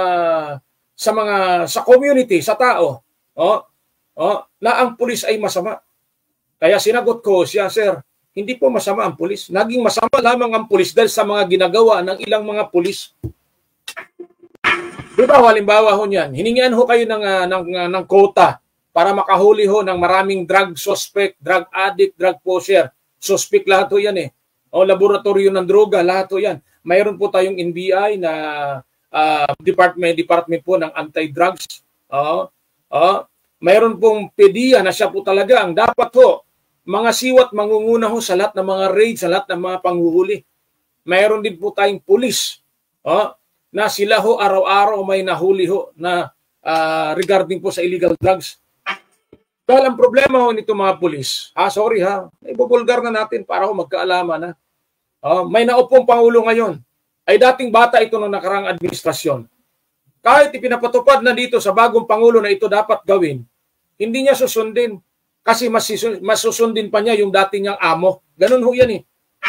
sa community, sa tao, na ang pulis ay masama. Kaya sinagot ko siya, sir, hindi po masama ang pulis. Naging masama lamang ang pulis dahil sa mga ginagawa ng ilang mga pulis. Di ba, halimbawa ho niyan, hiningian ho kayo ng quota para makahuli ho ng maraming drug suspect, drug addict, drug pusher. Suspect lahat ho yan eh. Laboratorio ng droga, lahat ho yan. Mayroon po tayong NBI na department po ng anti-drugs. Mayroon pong PDEA na siya po talaga ang dapat ho mga siwat mangunguna ho sa lahat ng mga raid, sa lahat ng mga panghuhuli. Mayroon din po tayong pulis na sila ho araw-araw may nahuli ho na regarding po sa illegal drugs. Dahil ang problema ho nito mga pulis, ibubulgar na natin para ho magkaalaman na. May naupong Pangulo ngayon, ay dating bata ito ng nakarang administrasyon. Kahit ipinapatupad na dito sa bagong Pangulo na ito dapat gawin, hindi niya susundin. Kasi mas susundin pa niya yung dating niyang amo. Ganun ho yan eh.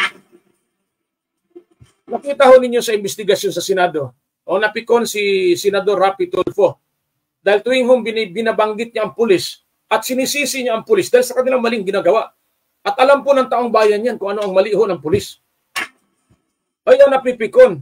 Nakita ho ninyo sa investigasyon sa Senado, napikon si Senador Rapi Tulfo. Dahil tuwing binabanggit niya ang pulis at sinisisi niya ang pulis dahil sa kanilang maling ginagawa. At alam po ng taong bayan yan kung ano ang mali ho ng pulis. Ay napipikon.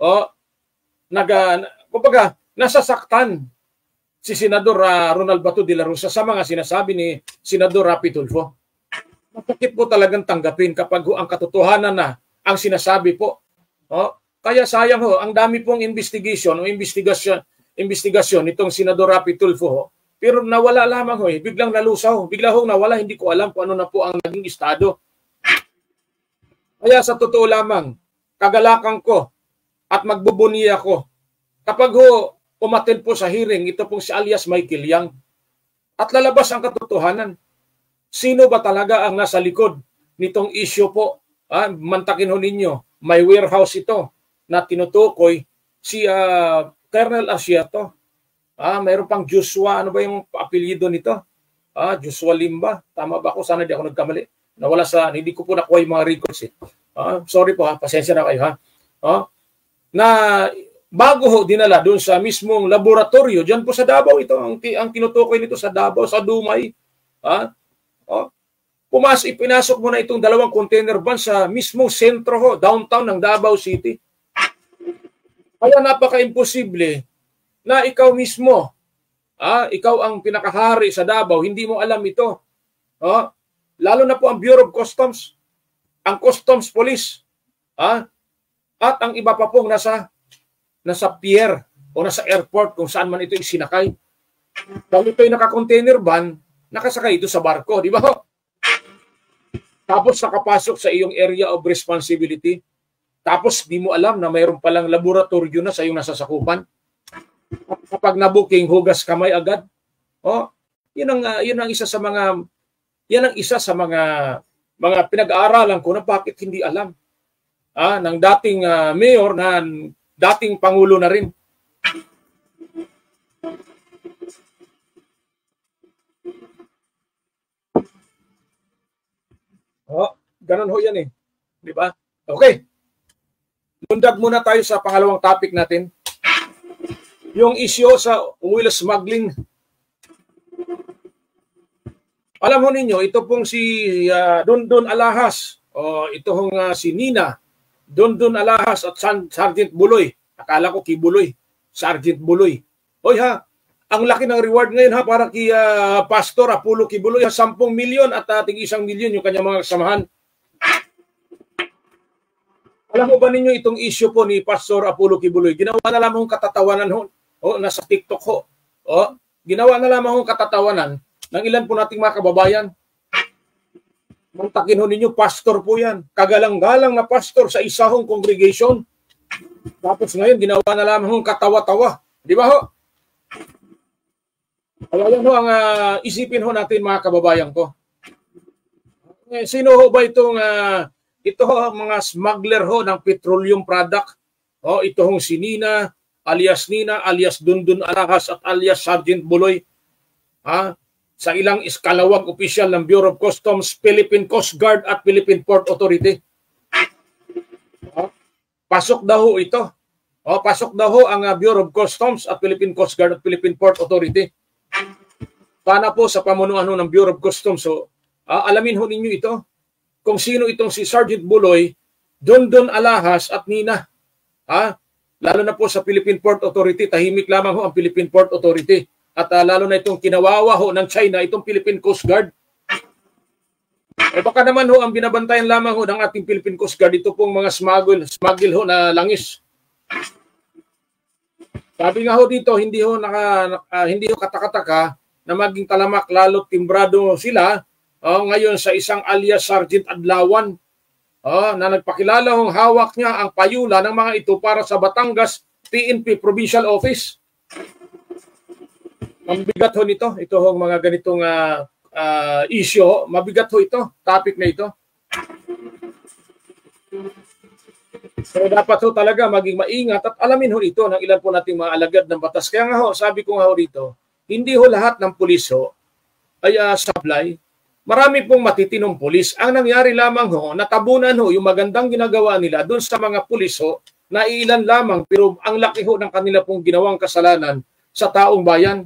Kumbaga, nasasaktan si Senador Ronald Bato de la Rosa sa mga sinasabi ni Senador Rapi Tulfo. Masakit po talagang tanggapin kapag ang katotohanan na ang sinasabi po. Kaya sayang ho, ang dami pong investigasyon nitong Senador Rapi Tulfo pero nawala lamang ho biglang nalusaw, bigla ho nawala, hindi ko alam kung ano na po ang naging estado. Kaya sa totoo lamang, kagalakan ko at magbubuni ako. Kapag umattend po sa hearing, ito pong si alias Michael Yang, at lalabas ang katotohanan. Sino ba talaga ang nasa likod nitong issue po? Mantakin ho ninyo, may warehouse ito na tinutukoy si Colonel Asiato. Mayroon pang Joshua, ano ba yung apelyido nito? Joshua Limba. Tama ba ako? Sana di ako nagkamali. Nawala hindi ko po nakuha yung mga records eh. Sorry po pasensya na kayo na bago ho dinala doon sa mismong laboratorio, diyan po sa Davao ito, ang tinutukoy nito sa Davao, sa Dumay. Ipinasok mo na itong 2 container van sa mismong sentro downtown ng Davao City. Kaya napaka-imposible na ikaw mismo, ikaw ang pinakahari sa Davao, hindi mo alam ito. Lalo na po ang Bureau of Customs, ang Customs Police, at ang iba pa pong nasa pier o nasa airport kung saan man ito isinakay. Kung ito'y naka-container van, nakasakay ito sa barko, di ba? Tapos nakapasok sa iyong area of responsibility. Tapos di mo alam na mayroon palang laboratorio na sa iyong nasasakupan. Kapag na-booking, hugas kamay agad. Yun ang isa sa mga pinag-aaralan ko na bakit hindi alam ng dating mayor na dating pangulo na rin. Ganun ho yan eh. Di ba? Okay. Lundag muna tayo sa pangalawang topic natin. Yung issue sa oil smuggling. Alam ho ninyo, ito pong si Dondon Alahas, ito hong si Nina, Dondon Alahas at Sergeant Buloy. Akala ko Kibuloy, Sergeant Buloy. Hoy ang laki ng reward ngayon para kay Pastor Apollo Kibuloy, 10 milyon at tig 1 milyon yung kanyang mga kasamahan. Alam mo ba ninyo itong issue po ni Pastor Apollo Kibuloy? Ginawa na lamang katatawanan nasa TikTok ginawa na lamang katatawanan ng ilan po nating mga kababayan. Mantakin ninyo, pastor po yan. Kagalang-galang na pastor sa isahong congregation. Tapos ngayon, ginawa na lamang katawa-tawa. Di ba ho? Kaya yan ang isipin natin mga kababayan ko. Sino ho ba itong mga smuggler ng petroleum product? Ito hong si Nina, alias Dondon Alahas at alias Sergeant Buloy. Sa ilang iskalawag opisyal ng Bureau of Customs, Philippine Coast Guard at Philippine Port Authority. Pasok daw ho ito. Pasok daw ho ang Bureau of Customs at Philippine Coast Guard at Philippine Port Authority. Sana po sa pamunuan ng Bureau of Customs. Alamin ho ninyo ito. Kung sino itong si Sergeant Buloy, Dondon Alahas at Nina. Lalo na po sa Philippine Port Authority, tahimik lamang ho ang Philippine Port Authority. At lalo na itong kinawawa ng China, itong Philippine Coast Guard. Baka naman ang binabantayan lamang ng ating Philippine Coast Guard, ito pong mga smuggle na langis. Sabi nga dito, hindi katakataka na maging talamak lalo timbrado sila ngayon sa isang alias Sergeant Adlawan na nagpakilala hawak niya ang payula ng mga ito para sa Batangas PNP Provincial Office. Mabigat nito. Ito mga ganitong issue. Mabigat ito. Topic na ito. So dapat talaga maging maingat at alamin ito ng ilan po nating mga alagad ng batas. Kaya nga sabi ko nga rito, hindi lahat ng pulis ay sablay. Marami pong matitinong pulis. Ang nangyari lamang natabunan yung magandang ginagawa nila doon sa mga pulis na ilan lamang pero ang laki ng kanila pong ginawang kasalanan sa taong bayan.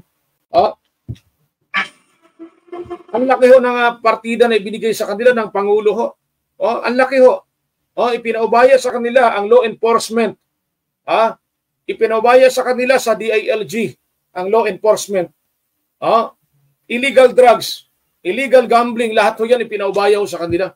Ang laki ng partida na ibinigay sa kanila ng Pangulo ang laki ipinaubaya sa kanila ang law enforcement. Ipinaubaya sa kanila sa DILG ang law enforcement. Illegal drugs, illegal gambling, lahat yan ipinaubaya sa kanila.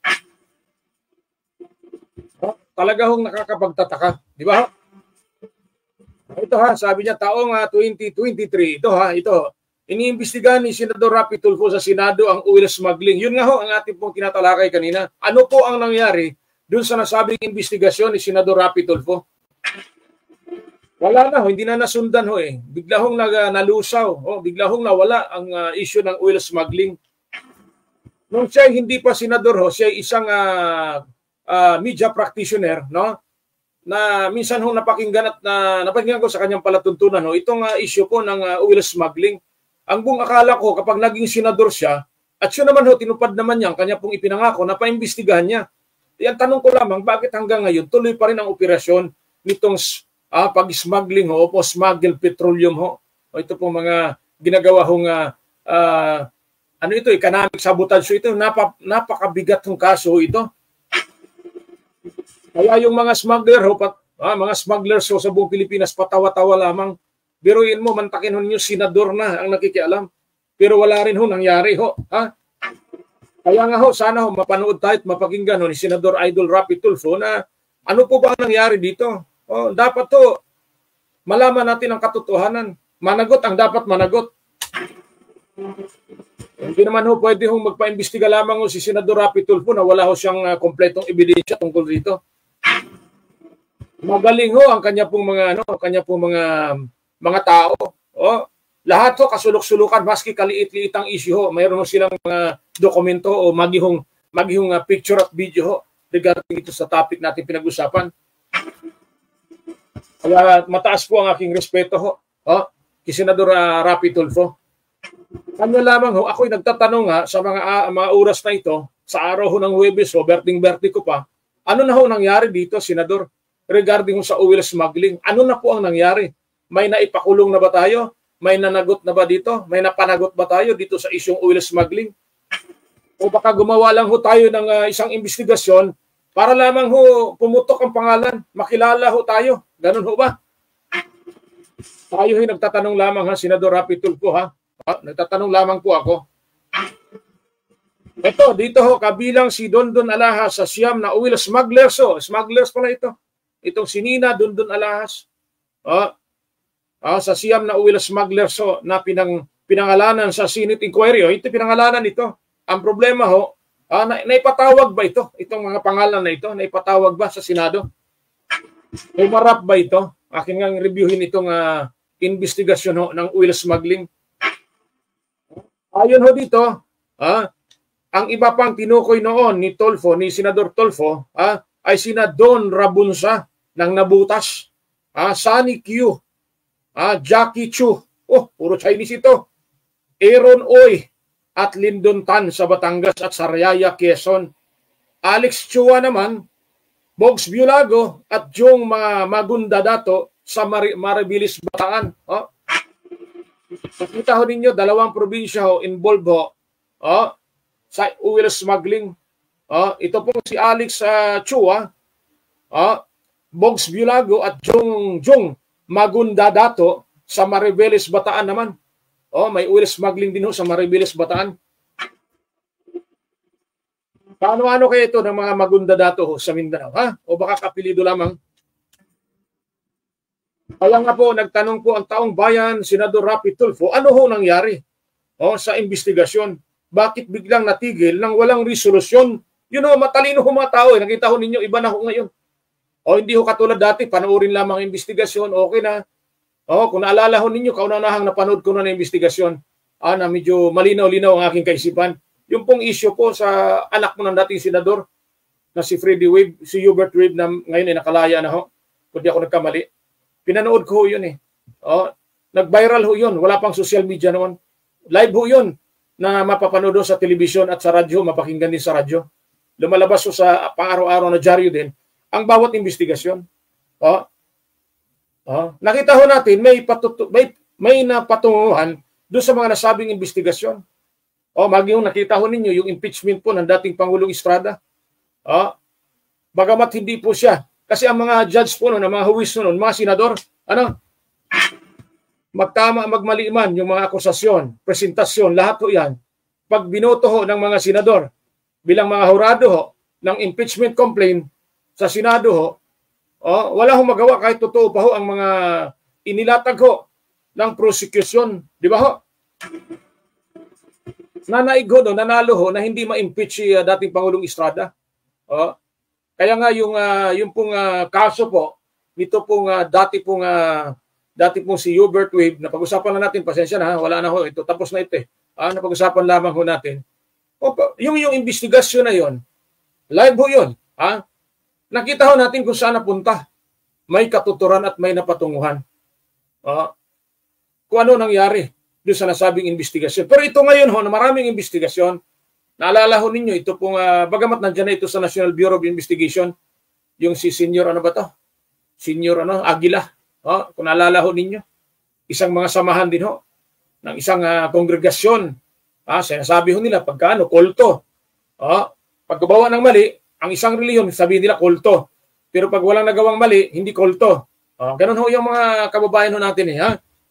Talaga nakakapagtataka, di ba? Ito sabi niya taong 2023, ito iniimbestigahan ni Senador Rapi Tulfo sa Senado ang oil smuggling. Yun nga ang ating pong tinatalakay kanina. Ano po ang nangyari dun sa nasabing investigasyon ni Senador Rapi Tulfo? Wala na ho, hindi na nasundan ho eh. Bigla hong nalusaw, bigla hong nawala ang issue ng oil smuggling. Nung siya hindi pa senador ho, siya isang media practitioner, no? Na minsan ho napakinggan at napakinggan ko sa kanyang palatuntunan ho, itong issue po ng oil smuggling. Ang buong akala ko kapag naging senador siya, at siya naman ho, tinupad naman niya ang kanya pong ipinangako na paimbestigahan niya. Ang tanong ko lamang, bakit hanggang ngayon tuloy pa rin ang operasyon nitong pag-smuggling ho o smuggle petroleum ho? O ito pong mga ginagawa hong economic sabotage. So ito, napakabigat hong kaso ito. Kaya yung mga smuggler ho, mga smugglers ho sa buong Pilipinas, patawa-tawa lamang. Biruin mo, mantakin ho ninyo, senador na ang nakikialam. Pero wala rin ho nangyari ho. Kaya nga ho, sana ho, mapanood tayo at mapakinggan ho ni Senador Idol Rapi Tulfo na ano po ba ang nangyari dito? Dapat ho, malaman natin ang katotohanan. Managot ang dapat managot. Hindi naman ho pwede hong magpaimbestiga lamang ho si Senador Rapi Tulfo na wala ho siyang kompletong ebidensya tungkol dito. Magaling ho ang kanya pong mga tao. Lahat ho kasulok-sulukan, maski kaliit-liit ang issue ho. Mayroon ho silang mga dokumento o magihong picture at video ho regarding ito sa topic natin pinag-usapan. Kaya mataas po ang aking respeto ho, kay Senador Rapi Tulfo. Kanya lamang ho, ako'y nagtatanong sa mga oras na ito, sa araw ho ng Huwebes ho, birthday ko pa, ano na ho nangyari dito, Senador, regarding ho sa oil smuggling? Ano na po ang nangyari? May naipakulong na ba tayo? May nanagot na ba dito? May napanagot ba tayo dito sa isyong oil smuggling? O baka gumawa lang ho tayo ng isang investigasyon para lamang ho pumutok ang pangalan, makilala ho tayo. Ganun ho ba? Tayo ho nagtatanong lamang Senador Rapi Tulfo nagtatanong lamang po ako. Ito, dito ho, kabilang si Dondon Alahas sa siyam na oil smugglers. Smugglers pala ito. Itong si Nina Dondon Alahas. Sa siyam na oil smugglers na pinangalanan sa Senate Inquiry. Ito pinangalanan ito. Ang problema ho, naipatawag ba ito? Itong mga pangalan na ito, naipatawag ba sa Senado? May marap ba ito? Aking nga reviewin itong investigasyon ho ng oil smuggling. Ayon ho dito, ang iba pang tinukoy noon ni Tulfo, ni Senador Tulfo, ay sina Don Rabunsa ng Nabutas, Sunny Q, Jackie Chu, puro Chinese ito, Aaron Oy at Lyndon Tan sa Batangas at Sariaya, Quezon, Alex Chua naman, Bogs Biolago at Jong Magunda Dato sa Maribilis, Bataan. Nakita ho ninyo, dalawang probinsya ho involved sa oil smuggling. Ito po si Alex Chua, Bogs Biolago at Jong Magunda Dato sa Maribeles, Bataan naman. May oil smuggling din ho sa Maribeles, Bataan. Paano kaya ito ng mga Magunda Dato ho sa Mindanao? O baka kapilido lamang? Kaya nga po, nagtanong po ang taong bayan, Senador Rapi Tulfo, ano ho nangyari sa investigasyon? Bakit biglang natigil nang walang resolusyon? Matalino ho mga tao. Nakita ho ninyo, iba na ho ngayon. Hindi ho katulad dati, panoorin lamang ang investigasyon, okay na. Kung naalala ho ninyo, kaunanahang napanood ko na investigasyon, na medyo malinaw-linaw ang aking kaisipan. Yung pong issue po sa anak mo ng dating senador, na si Freddie Wave, si Hubert Wave, na ngayon ay nakalaya na ho. Kung di ako nagkamali. Pinanood ko ho yun Nag-viral ho yun. Wala pang social media noon. Live ho yun na mapapanood sa telebisyon at sa radyo, mapakinggan din sa radyo. Lumalabas ho sa pang-araw-araw na dyaryo din ang bawat investigasyon. Nakita ho natin may napatunguhan doon sa mga nasabing investigasyon. Maging nakita ho ninyo yung impeachment po ng dating Pangulong Estrada. Bagamat hindi po siya. Kasi ang mga judge po noon, ang mga huwis noon, mga senador, magmali man yung mga akusasyon, presentasyon, lahat ho yan. Pag binoto ho ng mga senador, bilang mga hurado ho, ng impeachment complaint sa Senado ho, wala ho magawa kahit totoo pa ho ang mga inilatag ho ng prosecution. Di ba ho? Nanaig ho, nanalo ho na hindi ma-impeach si dating Pangulong Estrada. Kaya nga yung pong kaso po, nito pong dati pong si Hubert Wade, na pag-usapan na natin, pasensya na, wala na ho, ito, tapos na ito eh. Napag-usapan lamang ho natin. Yung investigasyon na yon, live ho yun. Nakita ho natin kung saan napunta. May katuturan at may napatunguhan. Kung ano nangyari doon sa nasabing investigasyon. Pero ito ngayon ho, na maraming investigasyon, naalala ho ninyo, ito pong, bagamat nandiyan na ito sa National Bureau of Investigation, yung si Senior, ano ba to? Senior, Aguila. Kung naalala ho ninyo, isang mga samahan din ho, ng isang kongregasyon. Sinasabi ho nila, pagkaano, kulto. Paggawa ng mali, ang isang reliyon, sabihin nila kulto. Pero pag walang nagawang mali, hindi kulto. Ganun ho yung mga kababayan ho natin eh.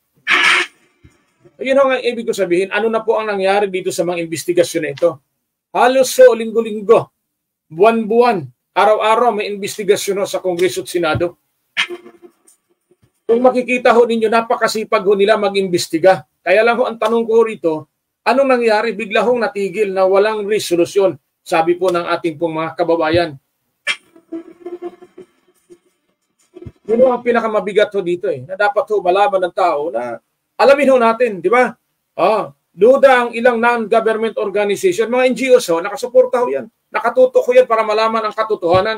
Yun ho nga ibig ko sabihin, ano na po ang nangyari dito sa mga investigasyon na ito. Halos so, linggo-linggo, buwan-buwan, araw-araw may investigasyon sa Kongreso at Senado. Kung makikita ho ninyo, napakasipag ho nila mag-imbestiga. Kaya lang ho, ang tanong ko rito, anong nangyari? Bigla hong natigil na walang resolusyon, sabi po ng ating pong mga kababayan. Yun ang pinakamabigat ho dito eh, na dapat ho malaman ng tao na alamin ho natin, di ba? Duda ang ilang non-government organization, mga NGOs ho, nakasuporta ho yan. Nakatutok ho yan para malaman ang katotohanan.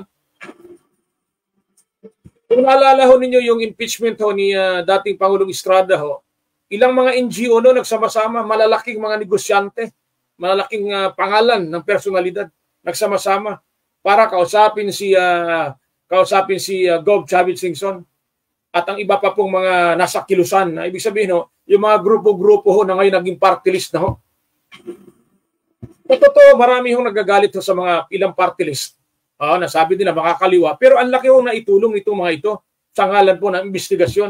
Kung naalala ho ninyo yung impeachment ho ni dating Pangulong Estrada ho, ilang mga NGO no nagsama-sama, malalaking mga negosyante, malalaking pangalan ng personalidad, nagsama-sama para kausapin si Gov. Chavit Singson at ang iba pa pong mga nasa kilusan. Ibig sabihin ho, yung mga grupo-grupo ho na ngayon naging party list na ho. Totoo, marami hong nagagalit ho sa mga ilang party list. Nasabi nila makakaliwa. Pero ang laki ho na itulong nitong mga ito sa ngalan po ng investigasyon.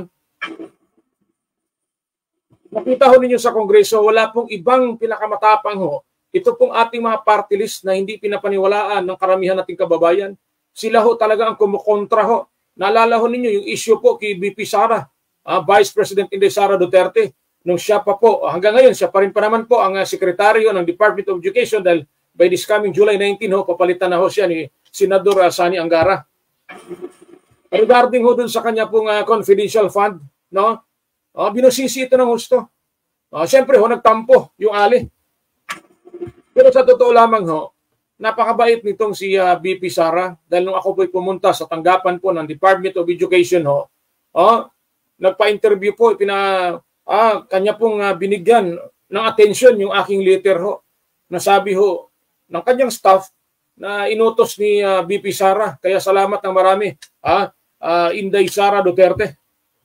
Nakita ho ninyo sa Kongreso, wala pong ibang pinakamatapang ho. Ito pong ating mga party list na hindi pinapaniwalaan ng karamihan nating kababayan. Sila ho talaga ang kumukontra ho. Naalala ho ninyo yung issue po kay VP Sara, Vice President Inday Sara Duterte. Nung siya pa po, hanggang ngayon, siya pa rin pa naman po ang sekretaryo ng Department of Education dahil by this coming July 19 ho, papalitan na ho siya ni Senador Sani Angara. Regarding ho dun sa kanya pong confidential fund, no? Binusisi ito ng husto. Siyempre ho, nagtampo yung ali. Pero sa totoo lamang ho, napakabait nitong si VP Sara dahil nung ako po'y pumunta sa tanggapan po ng Department of Education ho, nagpa-interview po, kanya pong binigyan ng attention yung aking letter ho. Nasabi ho ng kanyang staff na inutos ni VP Sara. Kaya salamat ng marami, Inday Sara Duterte.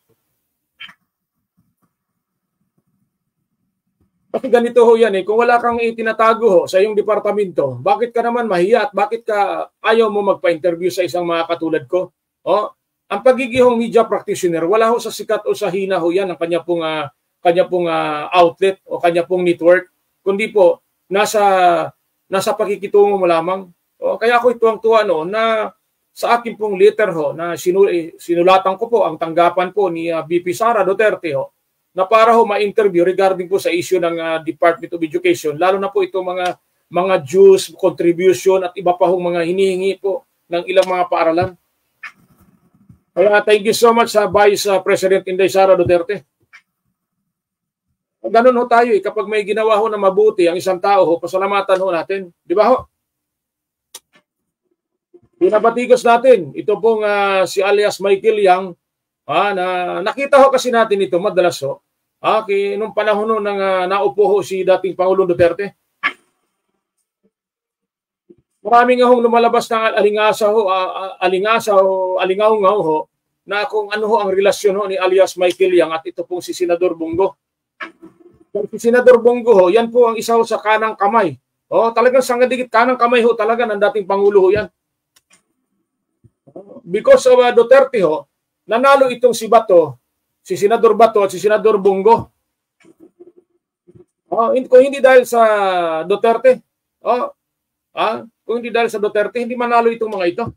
Kasi ganito ho yan eh, kung wala kang itinatago ho sa iyong departamento, bakit ka naman mahiya at bakit ka ayaw mo magpa-interview sa isang mga katulad ko? Ang pagiging media practitioner, wala ho sa sikat o sa hina ho yan ang kanya pong outlet o kanya pong network, kundi po nasa pakikitungo mo lamang. Kaya ako tuwang-tuwa no na sa akin pong letter ho na sinulatan ko po ang tanggapan po ni VP Sara Duterte ho, na para ho ma-interview regarding po sa issue ng Department of Education, lalo na po itong mga dues, contribution at iba pa hong mga hinihingi po ng ilang mga paaralan. Kaya thank you so much sa Vice President Inday Sara Duterte. Ganun ho tayo kapag may ginawa ho na mabuti ang isang tao ho, pasalamatan ho natin. Di ba ho? Pinabatikos natin, ito pong si alias Michael Yang, na nakita ho kasi natin ito madalas ho, nung panahon ho nang naupo ho si dating Pangulong Duterte. Maraming nga hong lumalabas ng alingaw-ngaw ho, na kung ano ho ang relasyon ho ni alias Michael Yang at ito pong si Senador Bongo. Si Senador Bongo ho, yan po ang isa ho sa kanang kamay. Talagang sangadikit kanang kamay ho talaga ng dating Pangulo ho yan. Because of Duterte ho, nanalo itong si Bato, si Senador Bato at si Senador Bongo. Kung hindi dahil sa Duterte, kung hindi dahil sa Duterte, hindi manalo itong mga ito.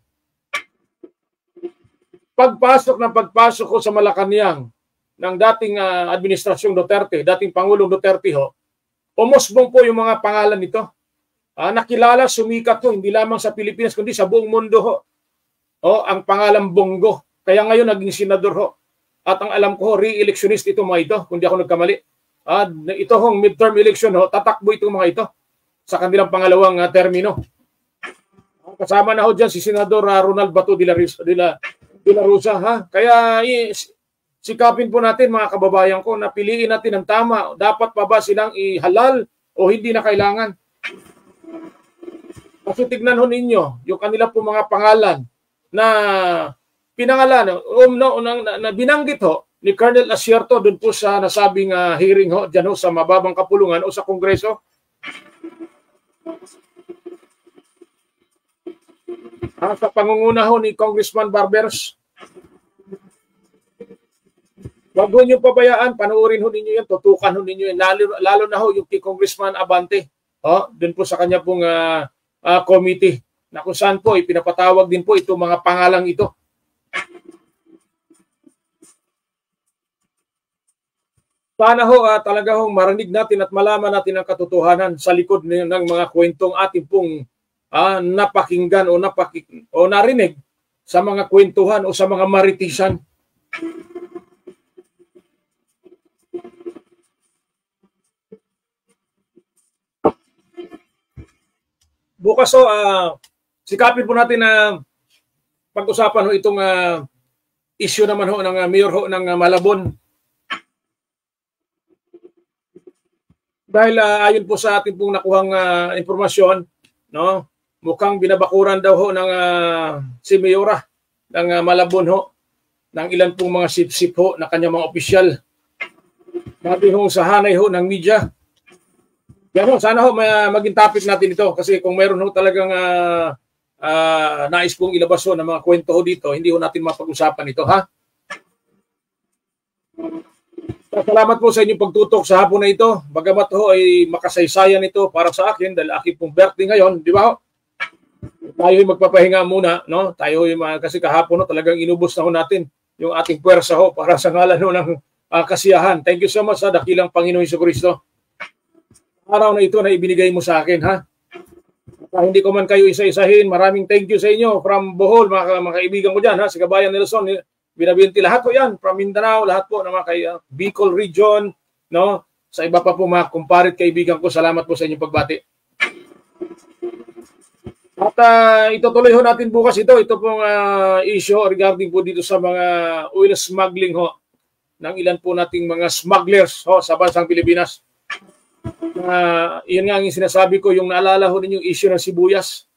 Pagpasok ko sa Malacanang ng dating administrasyong Duterte, dating Pangulong Duterte ho, umusbong po yung mga pangalan nito. Nakilala, sumikat ho, hindi lamang sa Pilipinas, kundi sa buong mundo ho. ang pangalang Bongo. Kaya ngayon naging senador ho. At ang alam ko, re-electionist ito mga ito, kung di ako nagkamali. Ito hong midterm election, tatakbo itong mga ito sa kanilang pangalawang termino. Kasama na ho dyan si Senador Ronald Bato de la Rosa. Kaya sikapin po natin mga kababayan ko na piliin natin ang tama. Dapat pa ba silang ihalal o hindi na kailangan? Kasi tignan ho ninyo yung kanila po mga pangalan na pinangalan, na binanggit ho ni Colonel Asierto doon po sa nasabing hearing ho dyan ho sa mababang kapulungan o sa Kongreso. Sa pangunguna ho ni Congressman Barbers. Wag ho niyo pabayaan, panoorin ho ninyo yan, tutukan ho ninyo yan, lalo na ho yung kay Congressman Abante. Doon po sa kanya pong committee na kung saan po ipinapatawag din po itong mga pangalang ito. Sana ho talaga hong marinig natin at malaman natin ang katotohanan sa likod ng mga kwentong ating pong napakinggan o narinig sa mga kwentuhan o sa mga maritisan. Bukas sikapin po natin na pag-usapan ho itong issue naman ho ng mayor ho ng Malabon. Dahil ayon po sa ating pong nakuhang impormasyon, no, mukhang binabakuran daw ho ng si Mayora ng Malabon ho ng ilan pong mga sip-sip ho na kanyang mga opisyal. Sabi ho sa hanay ho ng media. Pero sana ho maging topic natin ito kasi kung mayroon ho talagang nais pong ilabas ho ng mga kwento ho dito, hindi ho natin mapag-usapan ito, ha? Salamat po sa inyong pagtutok sa hapon na ito. Bagamat ho ay makasaysayan ito para sa akin dahil aking pong birthday ngayon, di ba ho? Tayo ay magpapahinga muna, no? Tayo ay kasi kahapon ho talagang inubos na ho natin yung ating puwersa ho para sa ngalan ho ng kasiyahan. Thank you so much sa dakilang Panginoong Jesucristo. Araw na ito na ibinigay mo sa akin, ha? Hindi ko man kayo isa-isahin, maraming thank you sa inyo from Bohol, mga kaibigan ko dyan, ha? Sa Kabayan Nelson, Binabinti, lahat po yan, from Mindanao, lahat po ng mga Bicol region, no? Sa iba pa po mga kumparit kaibigan ko, salamat po sa inyong pagbati. At itutuloy ho natin bukas ito pong issue regarding po dito sa mga oil smuggling ho ng ilan po nating mga smugglers ho sa bansang Pilipinas. Yun nga ang sinasabi ko, yung naalala ho ninyo yung issue ng sibuyas.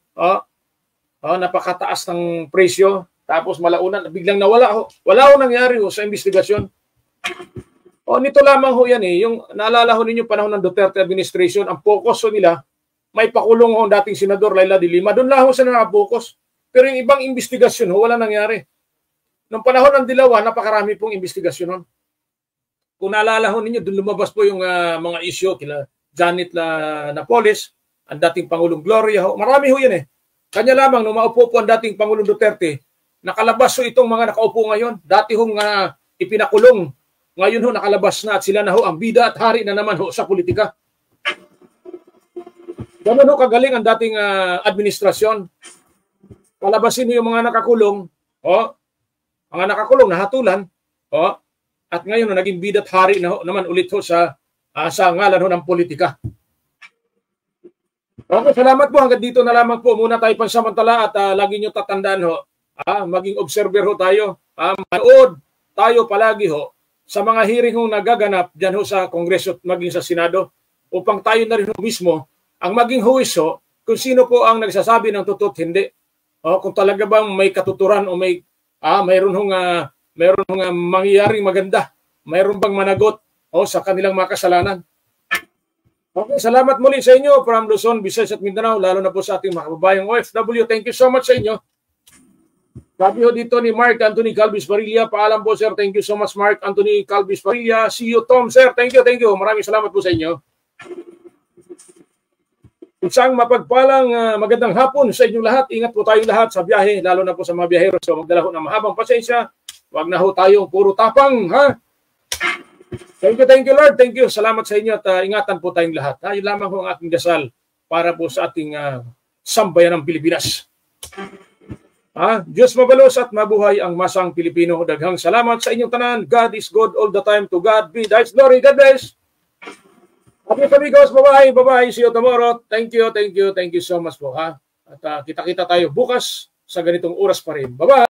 Napakataas ng presyo. Tapos malaunan, biglang nawala ho. Wala ho nangyari ho sa investigasyon. Nito lamang ho yan yung naalala ho ninyo panahon ng Duterte administration, ang focus ho nila, may pakulong ho dating Senador Laila de Lima. Doon lang ho sila nakapokus. Pero yung ibang investigasyon ho, wala nangyari. Noong panahon ng Dilawan, napakarami pong investigasyon ho. Kung naalala ho ninyo, doon lumabas po yung mga issue kila Janet Napoles, ang dating Pangulong Gloria ho. Marami ho yan Kanya lamang, nung maupo po ang dating Pangulong Duterte, nakalabas ho itong mga nakaupo ngayon. Dati hong ipinakulong. Ngayon ho nakalabas na at sila na ho ang bida at hari na naman ho sa politika. Ganun ho kagaling ang dating administrasyon. Palabasin ho yung mga nakakulong. Mga nakakulong, nahatulan. At ngayon naging bida at hari na ho naman ulit ho sa ngalan ho ng politika. Okay, salamat po. Hanggang dito na lamang po. Muna tayo pansamantala at lagi nyo tatandaan ho. Maging observer ho tayo. Manood tayo palagi ho sa mga hearing ho nagaganap dyan ho sa Kongreso at maging sa Senado upang tayo na rin ho mismo ang maging huwis ho kung sino po ang nagsasabi ng totoo at hindi. Kung talaga bang may katuturan o mayroon hong mangyayaring maganda, mayroon bang managot sa kanilang mga kasalanan. Okay, salamat muli sa inyo from Luzon, Visayas at Mindanao, lalo na po sa ating mga kababayang OFW. Thank you so much sa inyo. Sabi ho dito ni Mark Anthony Calvis Parilla, paalam po sir, thank you so much Mark Anthony Calvis Parilla. See you Tom sir, thank you. Maraming salamat po sa inyo. Isang mapagpalang magandang hapon sa inyong lahat. Ingat po tayong lahat sa biyahe, lalo na po sa mga biyahero. So magdala ho ng mahabang pasensya. Huwag na ho tayong puro tapang, ha? Thank you Lord, thank you. Salamat sa inyo at ingatan po tayong lahat. Yun lamang ho ang aking dasal para po sa ating sambayan ng Pilipinas. Diyos mabalos at mabuhay ang masang Pilipino. Daghang salamat sa inyong tanan. God is good all the time. To God be the glory. God bless. Okay, amigos, bye-bye. Bye-bye. See you tomorrow. Thank you so much po. At kita-kita tayo bukas sa ganitong oras pa rin. Bye-bye.